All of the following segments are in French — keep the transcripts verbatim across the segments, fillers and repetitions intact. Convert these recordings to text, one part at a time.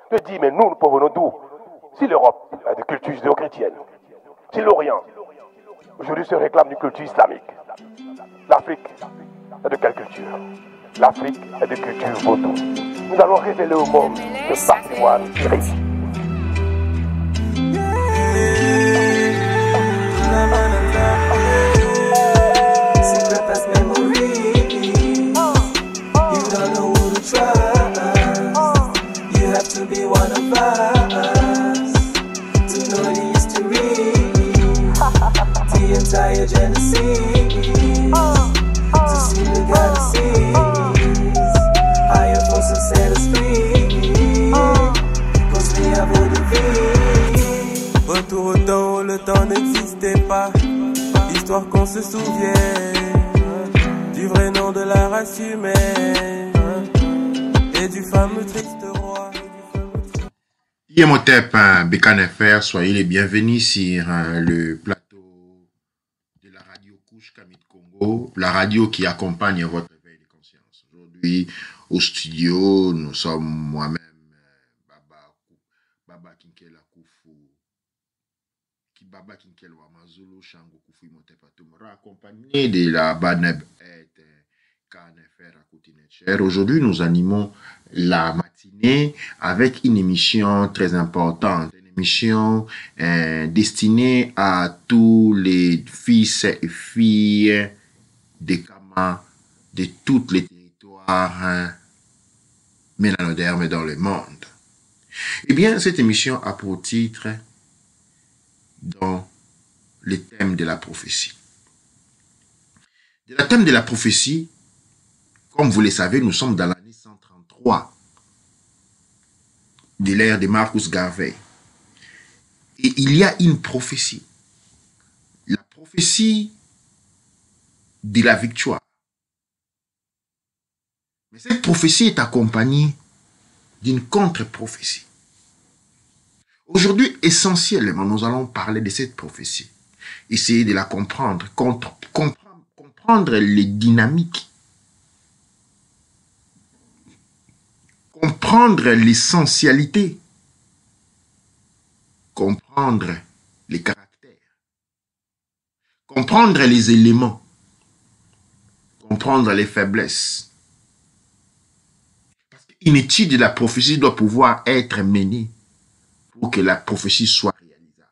Je dis, mais nous, nous provenons d'où? Si l'Europe a des cultures judéo-chrétiennes, si l'Orient aujourd'hui se réclame d'une culture islamique, l'Afrique est de quelle culture? L'Afrique est de culture vaudou. Nous allons révéler au monde ce patrimoine riche. Entire Genesis to see the galaxies. Higher force and set us free, cause we have all the vie. Retour au temps où le temps n'existait pas, histoire qu'on se souvienne du vrai nom de la race humaine et du fameux triste roi. Yemotep Bécane F R, soyez les bienvenus sur euh, le plateau de la radio Couche Kamit Congo, la radio qui accompagne votre éveil de conscience. Aujourd'hui, au studio, nous sommes moi-même, euh, Baba, Baba Kinkela Kufu, qui Baba Kinkela Wamazulu, Shango Kufu Yemotep Atumara, accompagné de la Baneb et Kane F R à Koutinecher. Aujourd'hui, nous animons la matinée avec une émission très importante, une émission euh, destinée à tous les fils et filles des Kama de tous les territoires hein, mélanodermes dans le monde. Eh bien, cette émission a pour titre dans le thème de la prophétie. De la thème de la prophétie, comme vous le savez, nous sommes dans l'année cent trente-trois de l'ère de Marcus Garvey. Et il y a une prophétie. La prophétie de la victoire. Mais cette prophétie est accompagnée d'une contre-prophétie. Aujourd'hui, essentiellement, nous allons parler de cette prophétie. Essayer de la comprendre, contre, comprendre, comprendre les dynamiques, comprendre l'essentialité, comprendre les caractères, comprendre les éléments, comprendre les faiblesses. Parce qu'une étude de la prophétie doit pouvoir être menée pour que la prophétie soit réalisable.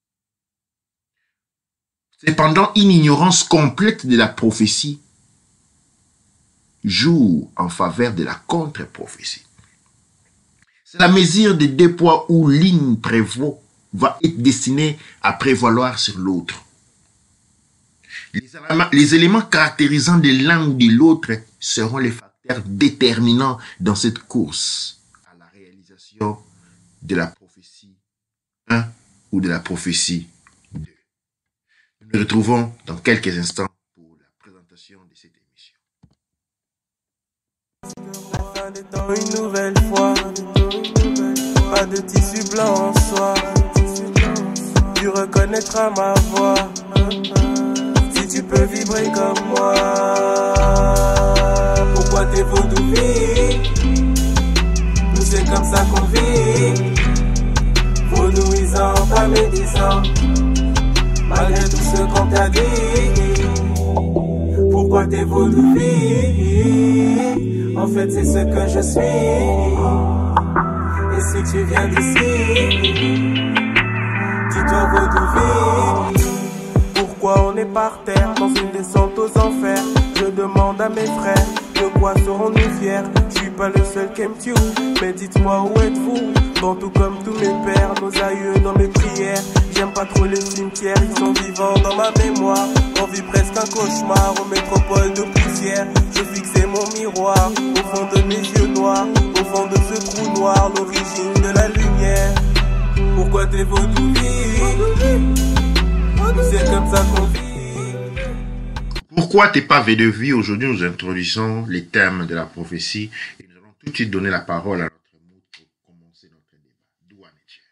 Cependant, une ignorance complète de la prophétie joue en faveur de la contre-prophétie. C'est la mesure des deux poids où l'une prévaut va être destinée à prévaloir sur l'autre. Les éléments, les éléments caractérisants de l'un ou de l'autre seront les facteurs déterminants dans cette course à la réalisation de la prophétie un ou de la prophétie deux. Nous nous retrouvons dans quelques instants pour la présentation de cette émission. Une nouvelle fois, pas de tissu blanc en soie. Tu reconnaîtras ma voix si tu peux vibrer comme moi. Pourquoi t'es vaudou vie? Nous c'est comme ça qu'on vit. Vaudouisant, pas médisant, malgré tout ce qu'on t'a dit. Pourquoi t'es vaudou vie? En fait c'est ce que je suis. Et si tu viens d'ici, dis-toi vaudou vie. Pourquoi on est par terre dans une descente aux enfers? Je demande à mes frères, de quoi serons-nous fiers? Je suis pas le seul qui aime tu, mais dites-moi où êtes-vous? Bon, tout comme tous mes pères, nos aïeux dans mes prières. J'aime pas trop les cimetières, ils sont vivants dans ma mémoire. On vit presque un cauchemar aux métropoles de poussière. Je fixais mon miroir au fond de mes yeux noirs, au fond de ce trou noir, l'origine de la lumière. Pourquoi t'es vaudou vie? C'est comme ça qu'on vit. Pourquoi t'es pas V de vie? Aujourd'hui, nous introduisons les thèmes de la prophétie et nous allons tout de suite donner la parole à notre mot pour commencer notre débat.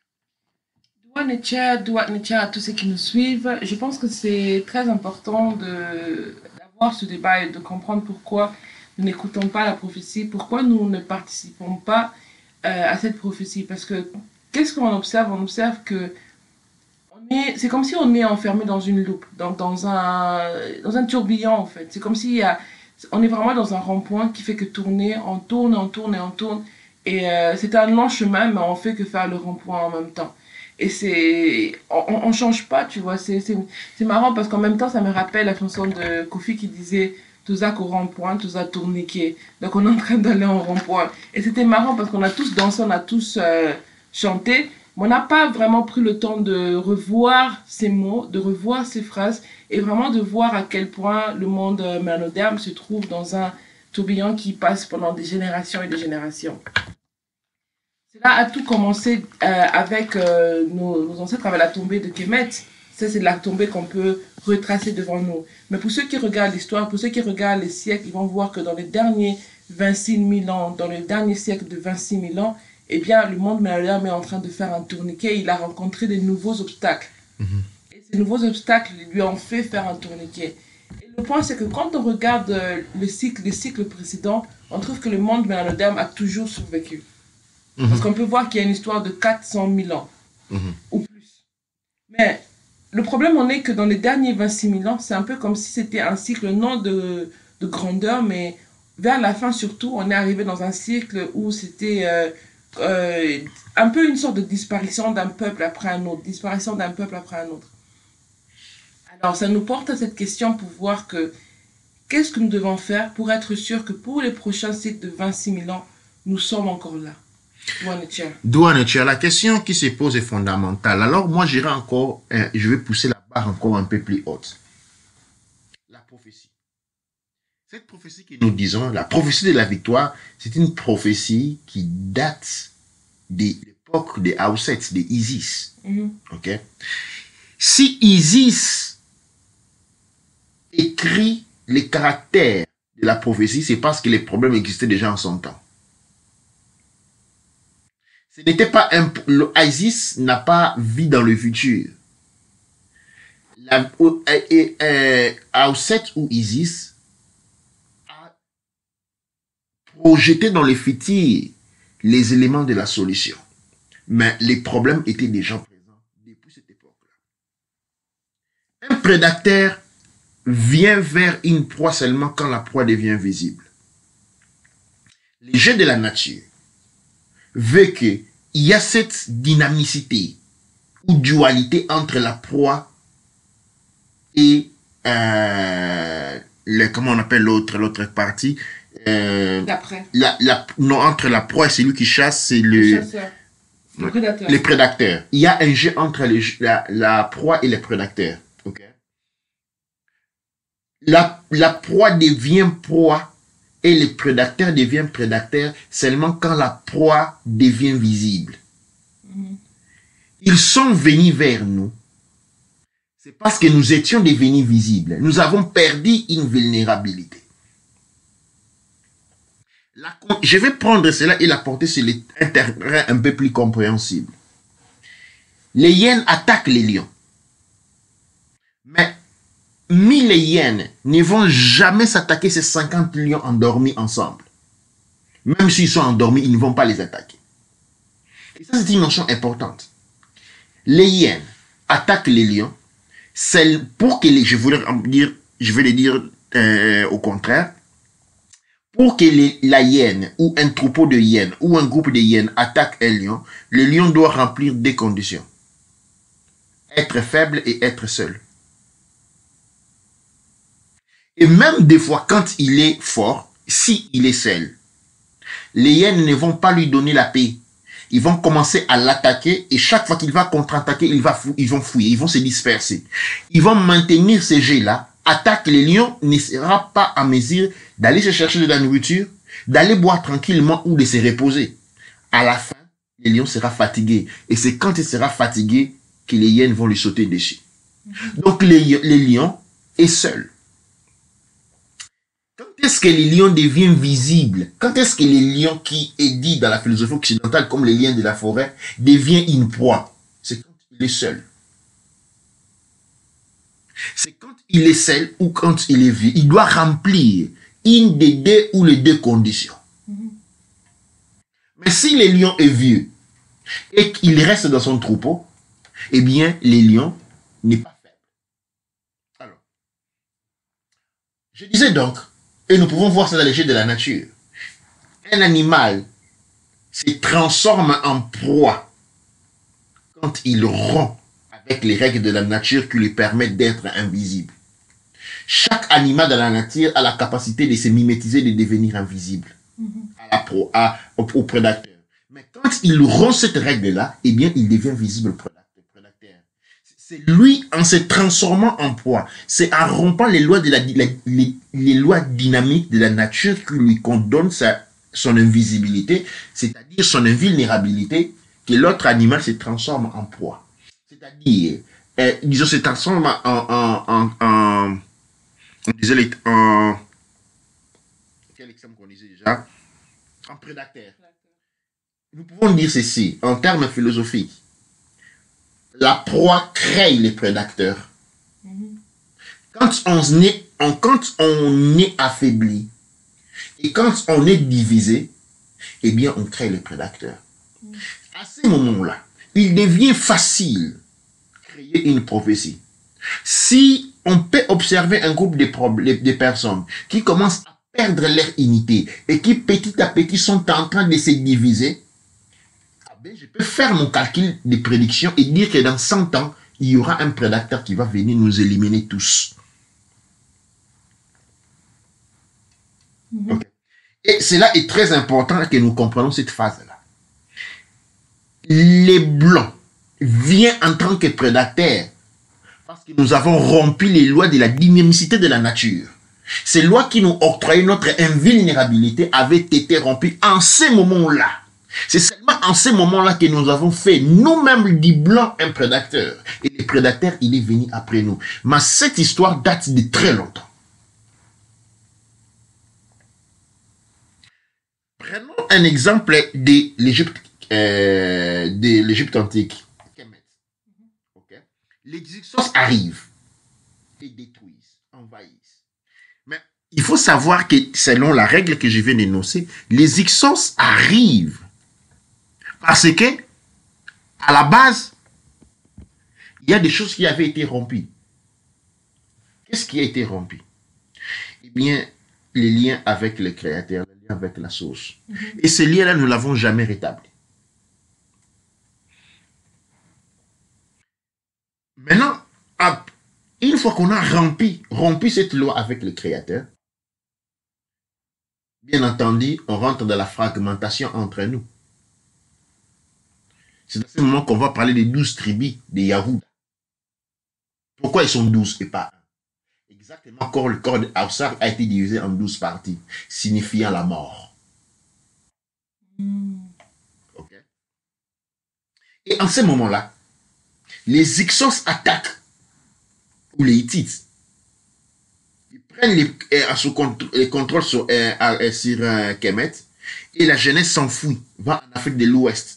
Douane Douane à tous ceux qui nous suivent. Je pense que c'est très important de, d'avoir ce débat et de comprendre pourquoi nous n'écoutons pas la prophétie, pourquoi nous ne participons pas euh, à cette prophétie. Parce que qu'est-ce qu'on observe? On observe que on est, c'est comme si on est enfermé dans une loupe, donc dans un, dans un tourbillon en fait. C'est comme si y a, on est vraiment dans un rond-point qui fait que tourner, on tourne, on tourne et on tourne. Et euh, c'est un long chemin, mais on fait que faire le rond-point en même temps. Et c'est... On, on change pas, tu vois. C'est, c'est, c'est marrant parce qu'en même temps, ça me rappelle la chanson de Kofi qui disait « Tous à au rond-point, tous à tourniquer ». Donc on est en train d'aller en rond-point. Et c'était marrant parce qu'on a tous dansé, on a tous euh, chanté. Mais on n'a pas vraiment pris le temps de revoir ces mots, de revoir ces phrases et vraiment de voir à quel point le monde euh, moderne se trouve dans un tourbillon qui passe pendant des générations et des générations. Cela a tout commencé euh, avec euh, nos, nos ancêtres, avec la tombée de Kemet. Ça, c'est de la tombée qu'on peut retracer devant nous. Mais pour ceux qui regardent l'histoire, pour ceux qui regardent les siècles, ils vont voir que dans les derniers vingt-six mille ans, dans le dernier siècle de vingt-six mille ans, eh bien, le monde moderne est en train de faire un tourniquet. Il a rencontré de nouveaux obstacles. Mm-hmm. Et ces nouveaux obstacles lui ont fait faire un tourniquet. Et le point, c'est que quand on regarde euh, le cycle, les cycles précédents, on trouve que le monde moderne a toujours survécu. Mmh. Parce qu'on peut voir qu'il y a une histoire de quatre cent mille ans, mmh. ou plus. Mais le problème en est que dans les derniers vingt-six mille ans, c'est un peu comme si c'était un cycle non de, de grandeur, mais vers la fin surtout, on est arrivé dans un cycle où c'était euh, euh, un peu une sorte de disparition d'un peuple après un autre, disparition d'un peuple après un autre. Alors ça nous porte à cette question pour voir que qu'est-ce que nous devons faire pour être sûr que pour les prochains cycles de vingt-six mille ans, nous sommes encore là. Douane, la question qui se pose est fondamentale. Alors moi, j'irai encore, euh, je vais pousser la barre encore un peu plus haute. La prophétie. Cette prophétie que nous disons, la prophétie de la victoire, c'est une prophétie qui date de l'époque des Aoussets, des Isis. Mm-hmm. Okay? Si Isis écrit les caractères de la prophétie, c'est parce que les problèmes existaient déjà en son temps. Ce n'était pas un, le Isis n'a pas vu dans le futur. La, et, et, Aouset ou Isis a projeté dans le futur les éléments de la solution. Mais les problèmes étaient déjà présents depuis cette époque-là. Un prédateur vient vers une proie seulement quand la proie devient visible. Les jeux de la nature veut que il y a cette dynamicité ou dualité entre la proie et euh, le, comment on appelle l'autre l'autre partie euh, la, la, non, entre la proie et celui qui chasse, c'est le, le chasseur, le prédateur. Les prédateurs. Il y a un jeu entre les, la, la proie et les prédateurs. Okay? La, la proie devient proie et le prédateur devient prédateur seulement quand la proie devient visible. Mm-hmm. Ils sont venus vers nous. C'est parce que nous étions devenus visibles. Nous avons perdu une vulnérabilité. La, je vais prendre cela et l'apporter sur un terrain un peu plus compréhensible. Les hyènes attaquent les lions. Mais mille hyènes ne vont jamais s'attaquer ces cinquante lions endormis ensemble. Même s'ils sont endormis, ils ne vont pas les attaquer. Et ça, c'est une notion importante. Les hyènes attaquent les lions, c'est pour que les, je voulais dire, je vais le dire euh, au contraire, pour que les, la hyène ou un troupeau de hyènes ou un groupe de hyènes attaque un lion, le lion doit remplir des conditions. Être faible et être seul. Et même des fois, quand il est fort, si il est seul, les hyènes ne vont pas lui donner la paix. Ils vont commencer à l'attaquer et chaque fois qu'il va contre-attaquer, il va fou ils vont fouiller, ils vont se disperser. Ils vont maintenir ces jets-là. Attaque les lions ne sera pas à mesure d'aller se chercher de la nourriture, d'aller boire tranquillement ou de se reposer. À la fin, le lion sera fatigué. Et c'est quand il sera fatigué que les hyènes vont lui sauter dessus. Donc les, les lions est seul. Quand est-ce que les lions deviennent visibles? Quand est-ce que les lions qui est dit dans la philosophie occidentale comme les lions de la forêt devient une proie? C'est quand il est seul. C'est quand il est seul ou quand il est vieux. Il doit remplir une des deux ou les deux conditions. Mm-hmm. Mais si le lion est vieux et qu'il reste dans son troupeau, eh bien, le lion n'est pas faible. Alors, je disais donc, et nous pouvons voir ça dans l'échelle de la nature, un animal se transforme en proie quand il rompt avec les règles de la nature qui lui permettent d'être invisible. Chaque animal dans la nature a la capacité de se mimétiser, de devenir invisible à la pro, à, au, au prédateur. Mais quand il rompt cette règle-là, eh bien, il devient visible au prédateur. C'est lui, en se transformant en proie, c'est en rompant les lois, de la, la, les, les lois dynamiques de la nature qui lui condamne sa, son invisibilité, c'est-à-dire son invulnérabilité, que l'autre animal se transforme en proie. C'est-à-dire, euh, disons, se transforme en, en, en, en, on disait, en, quel exemple qu'on disait déjà, en prédateur. Nous pouvons dire ceci, en termes philosophiques. La proie crée les prédateurs. Mm-hmm. Quand on est, on, quand on est affaibli et quand on est divisé, eh bien, on crée les prédateurs. Mm-hmm. À ces moments-là, il devient facile de créer une prophétie. Si on peut observer un groupe de, de personnes qui commencent à perdre leur unité et qui petit à petit sont en train de se diviser, je peux faire mon calcul de prédiction et dire que dans cent ans, il y aura un prédateur qui va venir nous éliminer tous. Mm-hmm. Okay. Et cela est très important que nous comprenions cette phase-là. Les Blancs viennent en tant que prédateurs parce que nous avons rompu les lois de la dynamicité de la nature. Ces lois qui nous octroyaient notre invulnérabilité avaient été rompues en ces moments-là. C'est seulement en ces moments-là que nous avons fait nous-mêmes du blanc un prédateur. Et le prédateur, il est venu après nous. Mais cette histoire date de très longtemps. Prenons un exemple de l'Égypte euh, de l'Égypte antique. Okay. Les Hyksos arrivent et détruisent, envahissent. Mais il faut savoir que selon la règle que je viens d'énoncer, les Hyksos arrivent parce que, à la base, il y a des choses qui avaient été rompues. Qu'est-ce qui a été rompu? Eh bien, les liens avec le Créateur, les liens avec la source. Mm-hmm. Et ces liens-là, nous ne l'avons jamais rétabli. Maintenant, une fois qu'on a rompu, rompu cette loi avec le Créateur, bien entendu, on rentre dans la fragmentation entre nous. C'est dans ce moment qu'on va parler des douze tribus des Yahoud. Pourquoi ils sont douze et pas un? Exactement comme le corps de Haussar a été divisé en douze parties, signifiant la mort. Mm. Okay. Et en ce moment-là, les Hyksos attaquent, ou les Hittites. Ils prennent les, euh, sous contr les contrôles sur, euh, euh, sur euh, Kemet, et la jeunesse s'enfuit, va en Afrique de l'Ouest.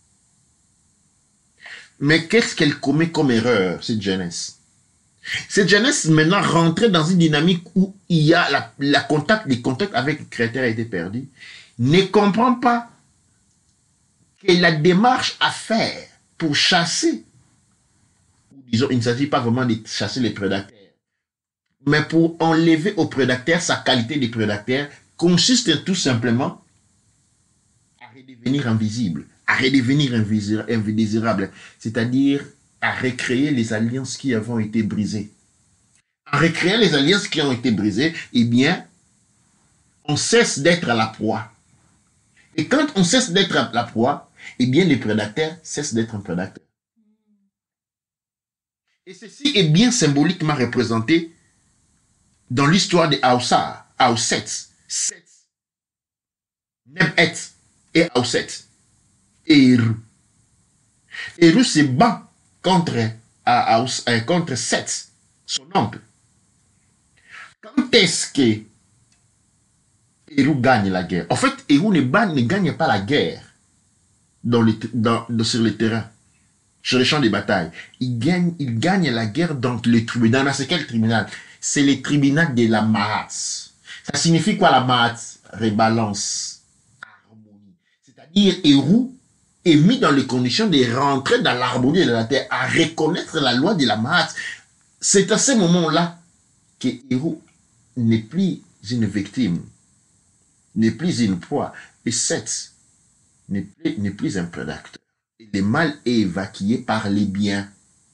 Mais qu'est-ce qu'elle commet comme erreur, cette jeunesse? Cette jeunesse, maintenant, rentrée dans une dynamique où il y a la, la contact, les contacts avec le Créateur a été perdu, ne comprend pas que la démarche à faire pour chasser, disons, il ne s'agit pas vraiment de chasser les prédateurs, mais pour enlever au prédateur sa qualité de prédateur, consiste tout simplement à redevenir invisible. À redevenir indésirable, c'est-à-dire à recréer les alliances qui ont été brisées. En recréant les alliances qui ont été brisées, eh bien, on cesse d'être à la proie. Et quand on cesse d'être à la proie, eh bien, les prédateurs cessent d'être un prédateur. Et ceci est bien symboliquement représenté dans l'histoire de Haussar, Hausset, Set, Nebet et Hausset. Et Eru. Eru se bat contre, à, à, contre Seth, son oncle. Quand est-ce que Eru gagne la guerre? En fait, Eru ne, ne gagne pas la guerre dans les, dans, dans, sur le terrain, sur les champs de bataille. Il gagne, il gagne la guerre dans le tribunal. Mais c'est quel tribunal? C'est le tribunal de la Mahat. Ça signifie quoi la Mahat? Rebalance. C'est-à-dire, Hérou est mis dans les conditions de rentrer dans l'harmonie de la terre, à reconnaître la loi de la Mahat. C'est à ce moment-là que Hérou n'est plus une victime, n'est plus une proie, et Seth n'est plus, n'est plus un prédateur. Et le mal est évacué par les biens.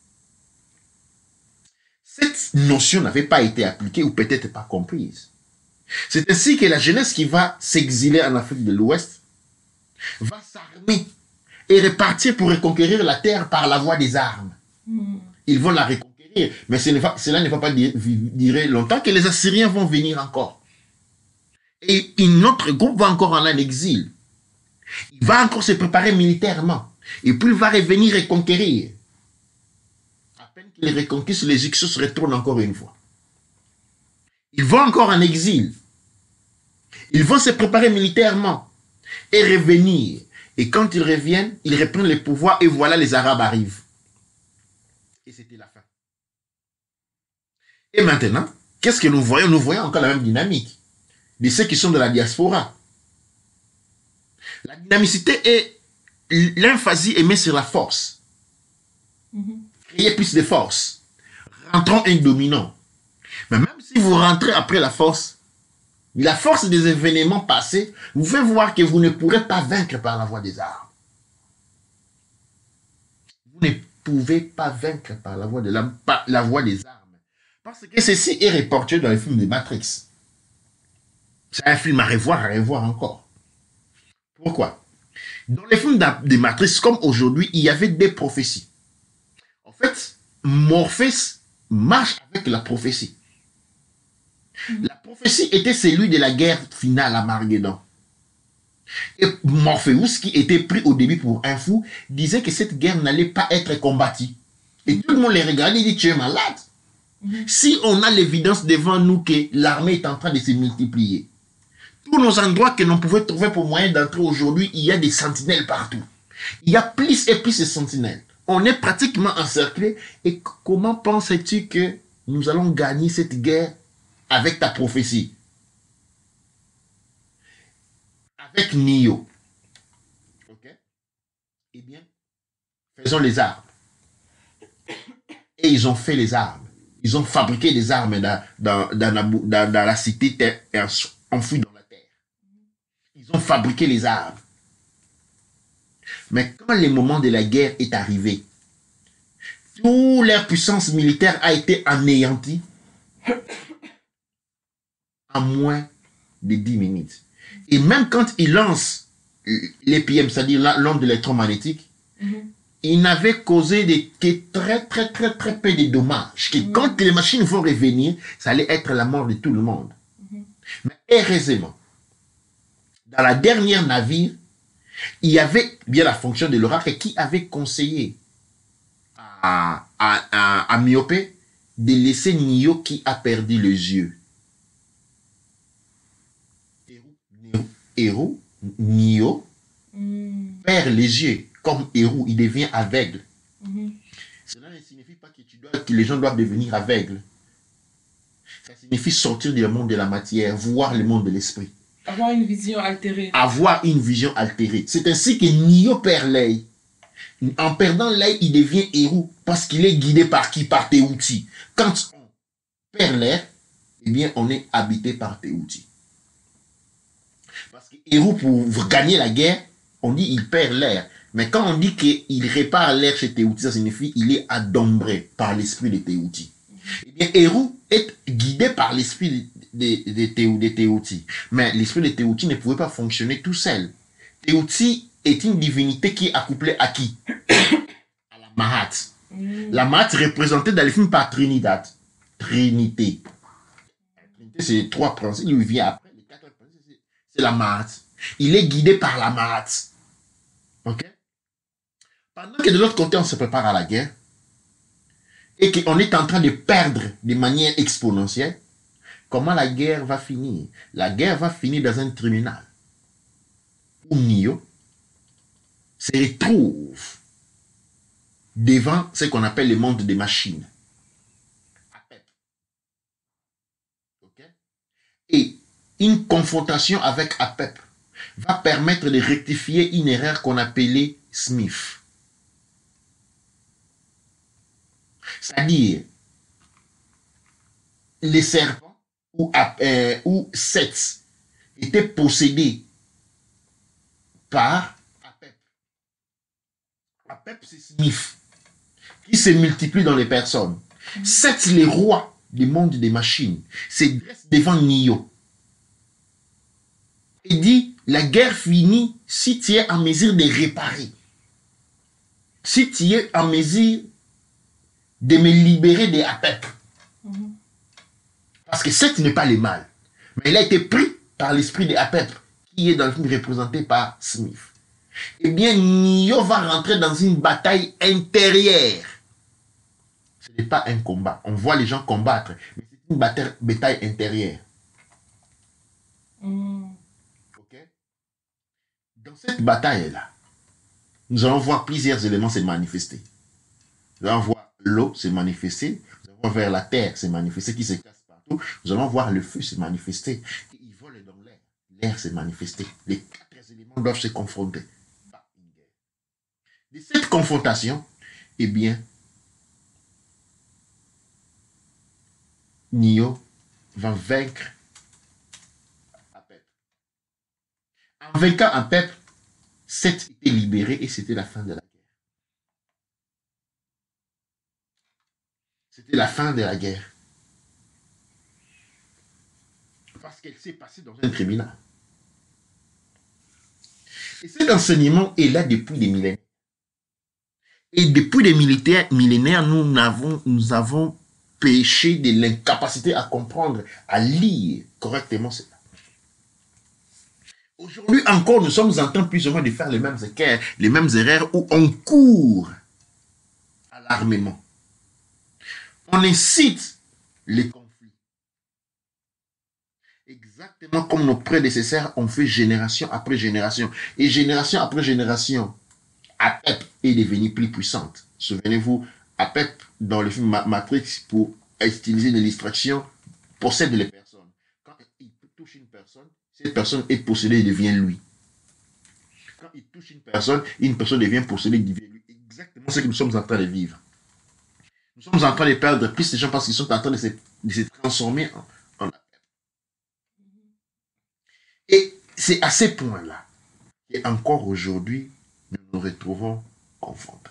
Cette notion n'avait pas été appliquée ou peut-être pas comprise. C'est ainsi que la jeunesse qui va s'exiler en Afrique de l'Ouest va s'armer et repartir pour reconquérir la terre par la voie des armes. Mm. Ils vont la reconquérir, mais ce ne va, cela ne va pas durer longtemps que les Assyriens vont venir encore. Et un autre groupe va encore en un exil. Il va encore se préparer militairement. Et puis il va revenir reconquérir. À peine qu'il reconquisse, les Hyksos se retournent encore une fois. Ils vont encore en exil. Ils vont se préparer militairement et revenir. Et quand ils reviennent, ils reprennent le pouvoir et voilà, les Arabes arrivent. Et c'était la fin. Et maintenant, qu'est-ce que nous voyons? Nous voyons encore la même dynamique de ceux qui sont de la diaspora. La dynamicité est l'emphasie est mise sur la force. Mm-hmm. Créer plus de force. Rentrons un dominant. Mais même si vous rentrez après la force, la force des événements passés, vous faites voir que vous ne pourrez pas vaincre par la voie des armes. Vous ne pouvez pas vaincre par la voie, de la, par la voie des armes. Parce que ceci est reporté dans le film de Matrix. C'est un film à revoir, à revoir encore. Pourquoi? Dans les films de Matrix, comme aujourd'hui, il y avait des prophéties. En fait, Morpheus marche avec la prophétie. La prophétie était celui de la guerre finale à Armageddon. Et Morpheus, qui était pris au début pour un fou, disait que cette guerre n'allait pas être combattue. Et tout le monde les regardait et dit, tu es malade. Si on a l'évidence devant nous que l'armée est en train de se multiplier, tous nos endroits que l'on pouvait trouver pour moyen d'entrer aujourd'hui, il y a des sentinelles partout. Il y a plus et plus de sentinelles. On est pratiquement encerclé. Et comment penses-tu que nous allons gagner cette guerre avec ta prophétie? Avec Nio. Ok? Eh bien, faisons les armes. Et ils ont fait les armes. Ils ont fabriqué des armes dans, dans, dans, la, dans, dans la cité enfouie dans la terre. Ils ont fabriqué les armes. Mais quand le moment de la guerre est arrivé, toute leur puissance militaire a été anéantie en moins de dix minutes. Et même quand ils lancent les P M, c'est-à-dire l'onde électromagnétique, mm-hmm. ils n'avaient causé des, que très, très, très, très peu de dommages. Que mm-hmm. quand les machines vont revenir, ça allait être la mort de tout le monde. Mm-hmm. Mais heureusement, dans la dernière navire, il y avait bien la fonction de l'oracle qui avait conseillé à, à, à, à Myopé de laisser Nio qui a perdu les yeux. Hérou, Nio, mm. perd les yeux. Comme Hérou, il devient aveugle. Mm-hmm. Cela ne signifie pas que, tu dois, que les gens doivent devenir aveugles. Ça signifie sortir du monde de la matière, voir le monde de l'esprit. Avoir une vision altérée. Avoir une vision altérée. C'est ainsi que Nio perd l'œil. En perdant l'œil, il devient Hérou parce qu'il est guidé par qui? Par Tehuti. Quand on perd l'air, eh bien, on est habité par Tehuti. Parce que Hérou, pour gagner la guerre, on dit il perd l'air. Mais quand on dit qu'il répare l'air chez Tehuti, ça signifie qu'il est adombré par l'esprit de Tehuti. Eh bien, Hérou est guidé par l'esprit de, de, de, de Tehuti. Mais l'esprit de Tehuti ne pouvait pas fonctionner tout seul. Tehuti est une divinité qui est accouplée à qui? À la Mahat. Mm. La Mahat représentée dans le film par Trinidad. Trinité. La Trinité, c'est les trois principes. Il vient après. Les quatre principes, c'est la Mahat. Il est guidé par la Mahat. Ok? Pendant que de l'autre côté, on se prépare à la guerre, et qu'on est en train de perdre de manière exponentielle, comment la guerre va finir? La guerre va finir dans un tribunal où Nio se retrouve devant ce qu'on appelle le monde des machines. Apep. Okay? Et une confrontation avec Apep va permettre de rectifier une erreur qu'on appelait Smith. C'est-à-dire, les serpents ou, euh, ou Seth étaient possédés par Apep. Apep, c'est Smith, qui se multiplie dans les personnes. Mmh. Seth, les rois du monde des machines, se dresse devant Nio et dit, la guerre finit si tu es en mesure de réparer. Si tu es en mesure de me libérer de Apep. Mmh. Parce que Seth n'est pas le mal. Mais il a été pris par l'esprit de Apep, qui est dans le film représenté par Smith. Eh bien, Nio va rentrer dans une bataille intérieure. Ce n'est pas un combat. On voit les gens combattre, mais c'est une bataille, bataille intérieure. Mmh. Ok? Dans cette bataille-là, nous allons voir plusieurs éléments se manifester. Nous allons voir l'eau se manifester, nous allons voir vers la terre se manifester, qui se casse partout. Nous allons voir le feu se manifester. Et il vole dans l'air. L'air se manifester. Les quatre éléments doivent se confronter. De cette confrontation, eh bien, Nio va vaincre Apep. En vainquant Apep, Seth était libéré et c'était la fin de la guerre. C'était la fin de la guerre. Parce qu'elle s'est passée dans un tribunal. Et cet enseignement est là depuis des millénaires. Et depuis des millénaires, nous avons, nous avons péché de l'incapacité à comprendre, à lire correctement cela. Aujourd'hui encore, nous sommes en train plus ou moins de faire les mêmes erreurs, les mêmes erreurs où on court à l'armement. On incite les conflits. Exactement comme nos prédécesseurs ont fait génération après génération. Et génération après génération, Apep est devenue plus puissante. Souvenez-vous, Apep, dans le film Matrix, pour utiliser de l'extraction, possède les personnes. Quand il touche une personne, cette personne est possédée et devient lui. Quand il touche une personne, une personne devient possédée et devient lui. Exactement ce que nous sommes en train de vivre. Nous sommes en train de perdre plus de gens parce qu'ils sont en train de se, de se transformer en, en Apep. Et c'est à ces points-là et encore aujourd'hui, nous nous retrouvons confrontés.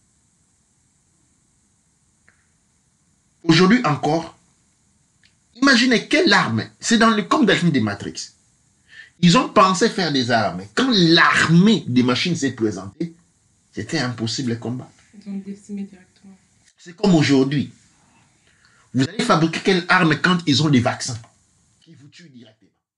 Aujourd'hui encore, imaginez quelle arme, c'est dans le comme dans le film de Matrix. Ils ont pensé faire des armes. Quand l'armée des machines s'est présentée, c'était impossible de combattre. Ils ont décimé directement. C'est comme aujourd'hui. Vous allez fabriquer quelle arme quand ils ont des vaccins qui vous tuent directement.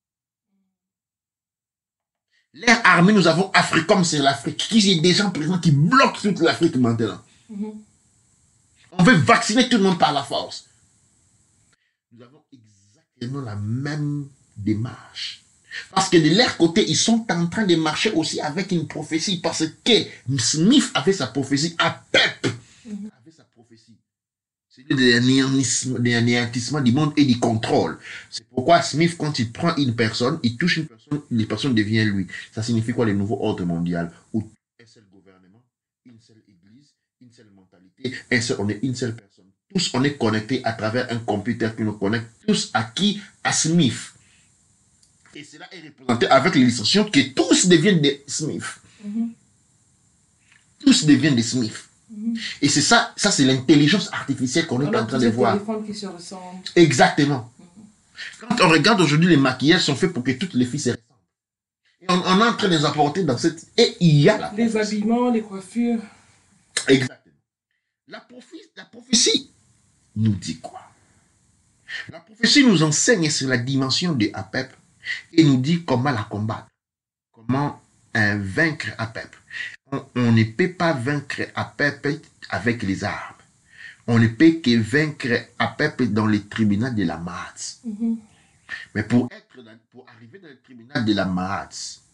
L'air armée, nous avons Africom sur l'Afrique, qui est des gens présents qui bloquent toute l'Afrique maintenant. Mm-hmm. On veut vacciner tout le monde par la force. Nous avons exactement la même démarche. Parce que de leur côté, ils sont en train de marcher aussi avec une prophétie. Parce que Smith avait sa prophétie, Apep mm-hmm. avait sa prophétie. C'est de l'anéantissement du monde et du contrôle. C'est pourquoi Smith, quand il prend une personne, il touche une personne, les personnes deviennent lui. Ça signifie quoi, le nouveau ordre mondial? Où un seul gouvernement, une seule église, une seule mentalité, un seul, on est une seule personne. Tous, on est connectés à travers un computer qui nous connecte tous à qui? À Smith. Et cela est représenté avec l'illustration que tous deviennent des Smith. Mm-hmm. Tous deviennent des Smith. Mm-hmm. Et c'est ça, ça c'est l'intelligence artificielle qu'on est en train de voir. Qui se ressemblent. Exactement. Mm-hmm. Quand on regarde aujourd'hui, les maquillages sont faits pour que toutes les filles se ressemblent. Et on, on est en train de les apporter dans cette... Et il y a la les prophétie. Habillements, les coiffures. Exactement. La prophétie, la prophétie nous dit quoi? La prophétie nous enseigne sur la dimension de Apep et nous dit comment la combattre. Comment euh, vaincre Apep. On, on ne peut pas vaincre Apep avec les armes. On ne peut que vaincre Apep dans le tribunal de la Mahat. Mm-hmm. Mais pour, être dans, pour arriver dans le tribunal de la Mahat,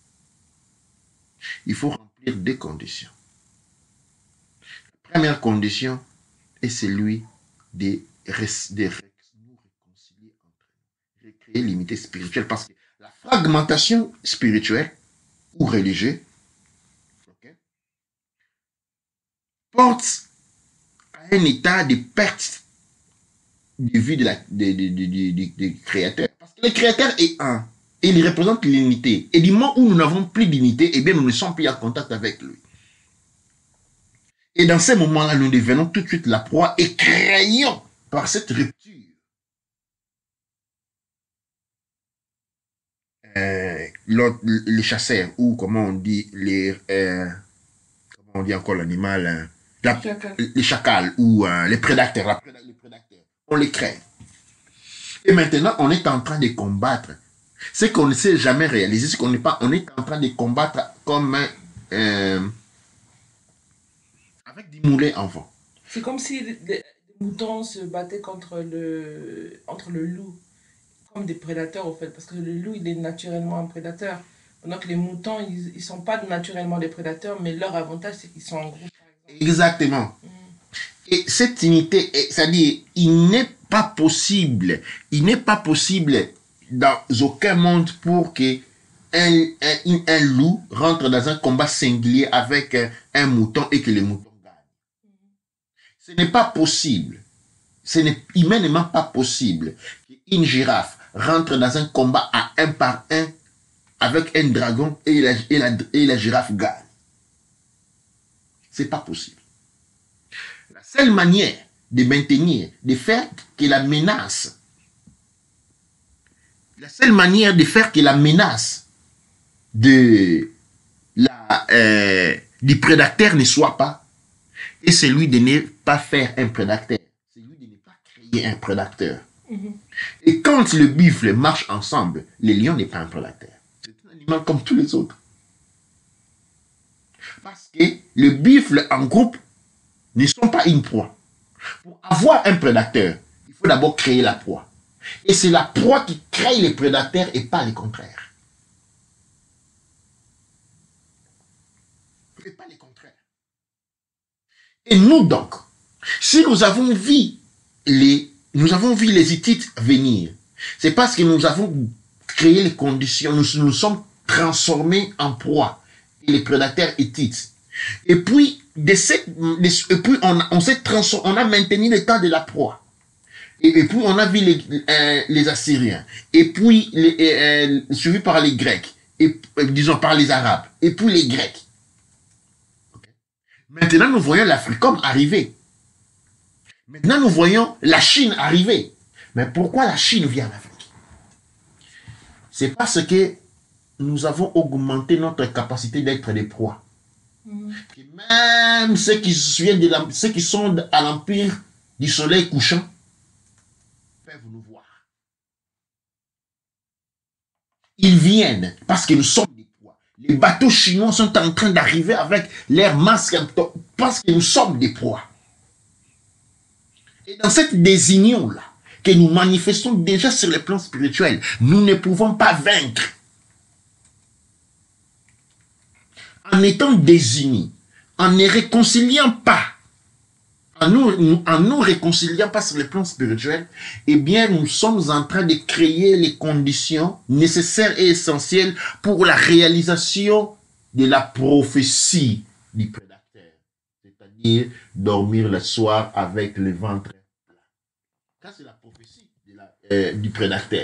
il faut remplir deux conditions. La première condition est celui de, de nous réconcilier entre nous, recréer l'unité spirituelle. Parce que la fragmentation spirituelle ou religieux, okay, porte à un état de perte de vue de la, de, de, de, de, de, de créateur. Parce que le créateur est un. Et il représente l'unité. Et du moment où nous n'avons plus d'unité, eh bien, nous ne sommes plus en contact avec lui. Et dans ces moments-là, nous devenons tout de suite la proie et créons par cette rupture euh, les chasseurs, ou comment on dit, les, euh, comment on dit encore l'animal, euh, la, Chacal. les chacals, ou euh, les prédateurs, la, les prédateurs, on les crée. Et maintenant, on est en train de combattre ce qu'on ne sait jamais réaliser, ce qu'on n'est pas, on est en train de combattre comme euh, avec des moulets enfants. C'est comme si les, les moutons se battaient contre le, entre le loup, comme des prédateurs au fait, parce que le loup, il est naturellement un prédateur. Pendant que les moutons, ils ne sont pas naturellement des prédateurs, mais leur avantage, c'est qu'ils sont en groupe, par exemple. Exactement. Mm. Et cette unité, c'est-à-dire, il n'est pas possible, il n'est pas possible dans aucun monde pour que un, un, un loup rentre dans un combat singulier avec un, un mouton et que le mouton gagne. Ce n'est pas possible. Ce n'est humainement pas possible qu'une girafe rentre dans un combat à un par un avec un dragon et la, et la, et la girafe gagne. C'est pas possible. La seule manière de maintenir, de faire que la menace, la seule manière de faire que la menace de la, euh, du prédateur ne soit pas, et celui de ne pas faire un prédateur, c'est lui de ne pas créer un prédateur. Mm-hmm. Et quand le buffle marche ensemble, le lion n'est pas un prédateur. C'est un animal comme tous les autres. Parce que le buffle en groupe ne sont pas une proie. Pour avoir un prédateur, il faut d'abord créer la proie. Et c'est la proie qui crée les prédateurs et pas le contraire. Et pas le contraire. Et nous donc, si nous avons vu les, nous avons vu les Hittites venir, c'est parce que nous avons créé les conditions, nous nous sommes transformés en proie, et les prédateurs Hittites. Et puis, de cette, de, et puis on, on s'est transformé, on a maintenu l'état de la proie. Et, et puis on a vu les, euh, les Assyriens, et puis les, euh, suivi par les Grecs, et euh, disons par les Arabes, et puis les Grecs. Okay. Maintenant nous voyons l'Afrique comme arriver. Maintenant nous voyons la Chine arriver. Mais pourquoi la Chine vient en Afrique? C'est parce que nous avons augmenté notre capacité d'être des proies. Mmh. Même ceux qui, de la, ceux qui sont à l'empire du soleil couchant peuvent nous voir. Ils viennent parce que nous sommes des proies. Les bateaux chinois sont en train d'arriver avec leurs masques parce que nous sommes des proies. Et dans cette désunion-là, que nous manifestons déjà sur le plan spirituel, nous ne pouvons pas vaincre. En étant désunis, en ne réconciliant pas, en nous, en nous réconciliant pas sur le plan spirituel, eh bien, nous sommes en train de créer les conditions nécessaires et essentielles pour la réalisation de la prophétie du prédateur. C'est-à-dire, dormir le soir avec le ventre plat. Ça, c'est la prophétie de la, euh, du prédateur.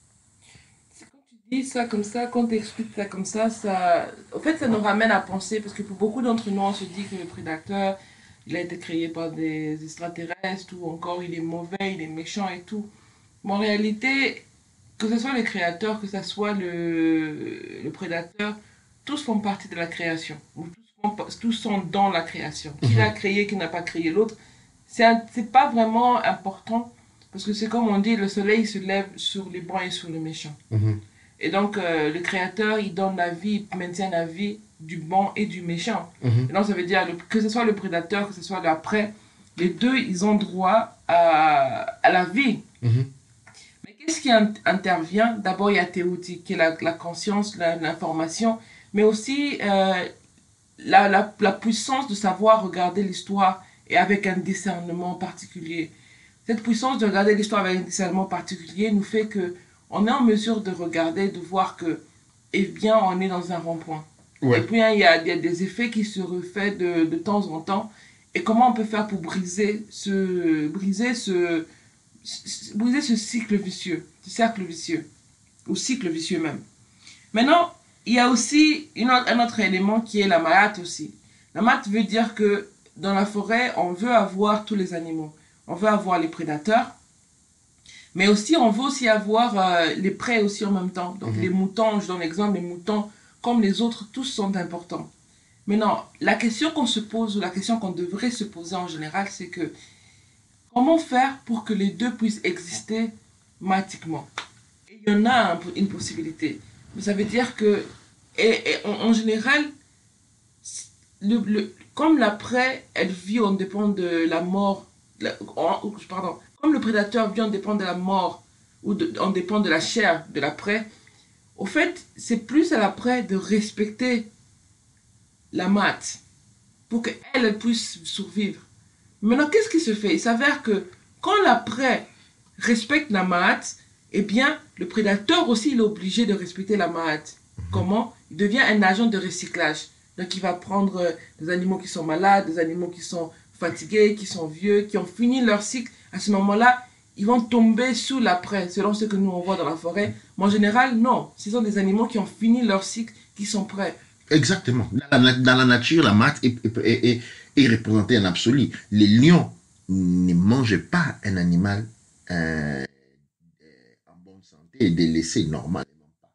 Dis ça comme ça, quand tu expliques ça comme ça, ça, en fait, ça nous ramène à penser, parce que pour beaucoup d'entre nous, on se dit que le prédateur, il a été créé par des extraterrestres, ou encore il est mauvais, il est méchant et tout. Mais en réalité, que ce soit le créateur, que ce soit le, le prédateur, tous font partie de la création. Tous, font, tous sont dans la création. Qui l'a créé, qui n'a pas créé l'autre, c'est pas vraiment important, parce que c'est comme on dit, le soleil se lève sur les bons et sur les méchants. Mm-hmm. Et donc, euh, le créateur, il donne la vie, il maintient la vie du bon et du méchant. Mm-hmm. Et donc, ça veut dire le, que ce soit le prédateur, que ce soit l'après, les deux, ils ont droit à, à la vie. Mm-hmm. Mais qu'est-ce qui in- intervient? D'abord, il y a Théotique, qui est la, la conscience, la, l'information, mais aussi euh, la, la, la puissance de savoir regarder l'histoire et avec un discernement particulier. Cette puissance de regarder l'histoire avec un discernement particulier nous fait que on est en mesure de regarder, de voir que, eh bien, on est dans un rond-point. Ouais. Et puis, hein, il y a, il y a des effets qui se refait de, de temps en temps. Et comment on peut faire pour briser ce, briser ce, ce- briser ce cycle vicieux, ce cercle vicieux, ou cycle vicieux même. Maintenant, il y a aussi une autre- un autre élément qui est la maat aussi. La maat veut dire que dans la forêt, on veut avoir tous les animaux. On veut avoir les prédateurs, mais aussi on veut aussi avoir euh, les prêts aussi en même temps. Donc Mhm. les moutons, je donne l'exemple, les moutons, comme les autres, tous sont importants. Maintenant, la question qu'on se pose, ou la question qu'on devrait se poser en général, c'est que comment faire pour que les deux puissent exister mathématiquement? Et il y en a un- une possibilité. Mais ça veut dire que, et, et en, en général, le, le- comme l'après, elle vit, on dépend de la mort, la- en- pardon, comme le prédateur vit, on dépend de la mort, ou de- on dépend de la chair de l'après, au fait, c'est plus à l'après de respecter la mat pour qu'elle elle puisse survivre. Maintenant, qu'est-ce qui se fait? Il s'avère que quand l'après respecte la mat, eh bien, le prédateur aussi il est obligé de respecter la mat. Comment? Il devient un agent de recyclage. Donc, il va prendre euh, des animaux qui sont malades, des animaux qui sont fatigués, qui sont vieux, qui ont fini leur cycle. À ce moment-là, ils vont tomber sous l'après, selon ce que nous on voit dans la forêt. Mais en général, non. Ce sont des animaux qui ont fini leur cycle, qui sont prêts. Exactement. Dans la, dans la nature, la mat est, est, est, est représentée en absolu. Les lions ne mangent pas un animal euh, en bonne santé et de laisser normalement pas.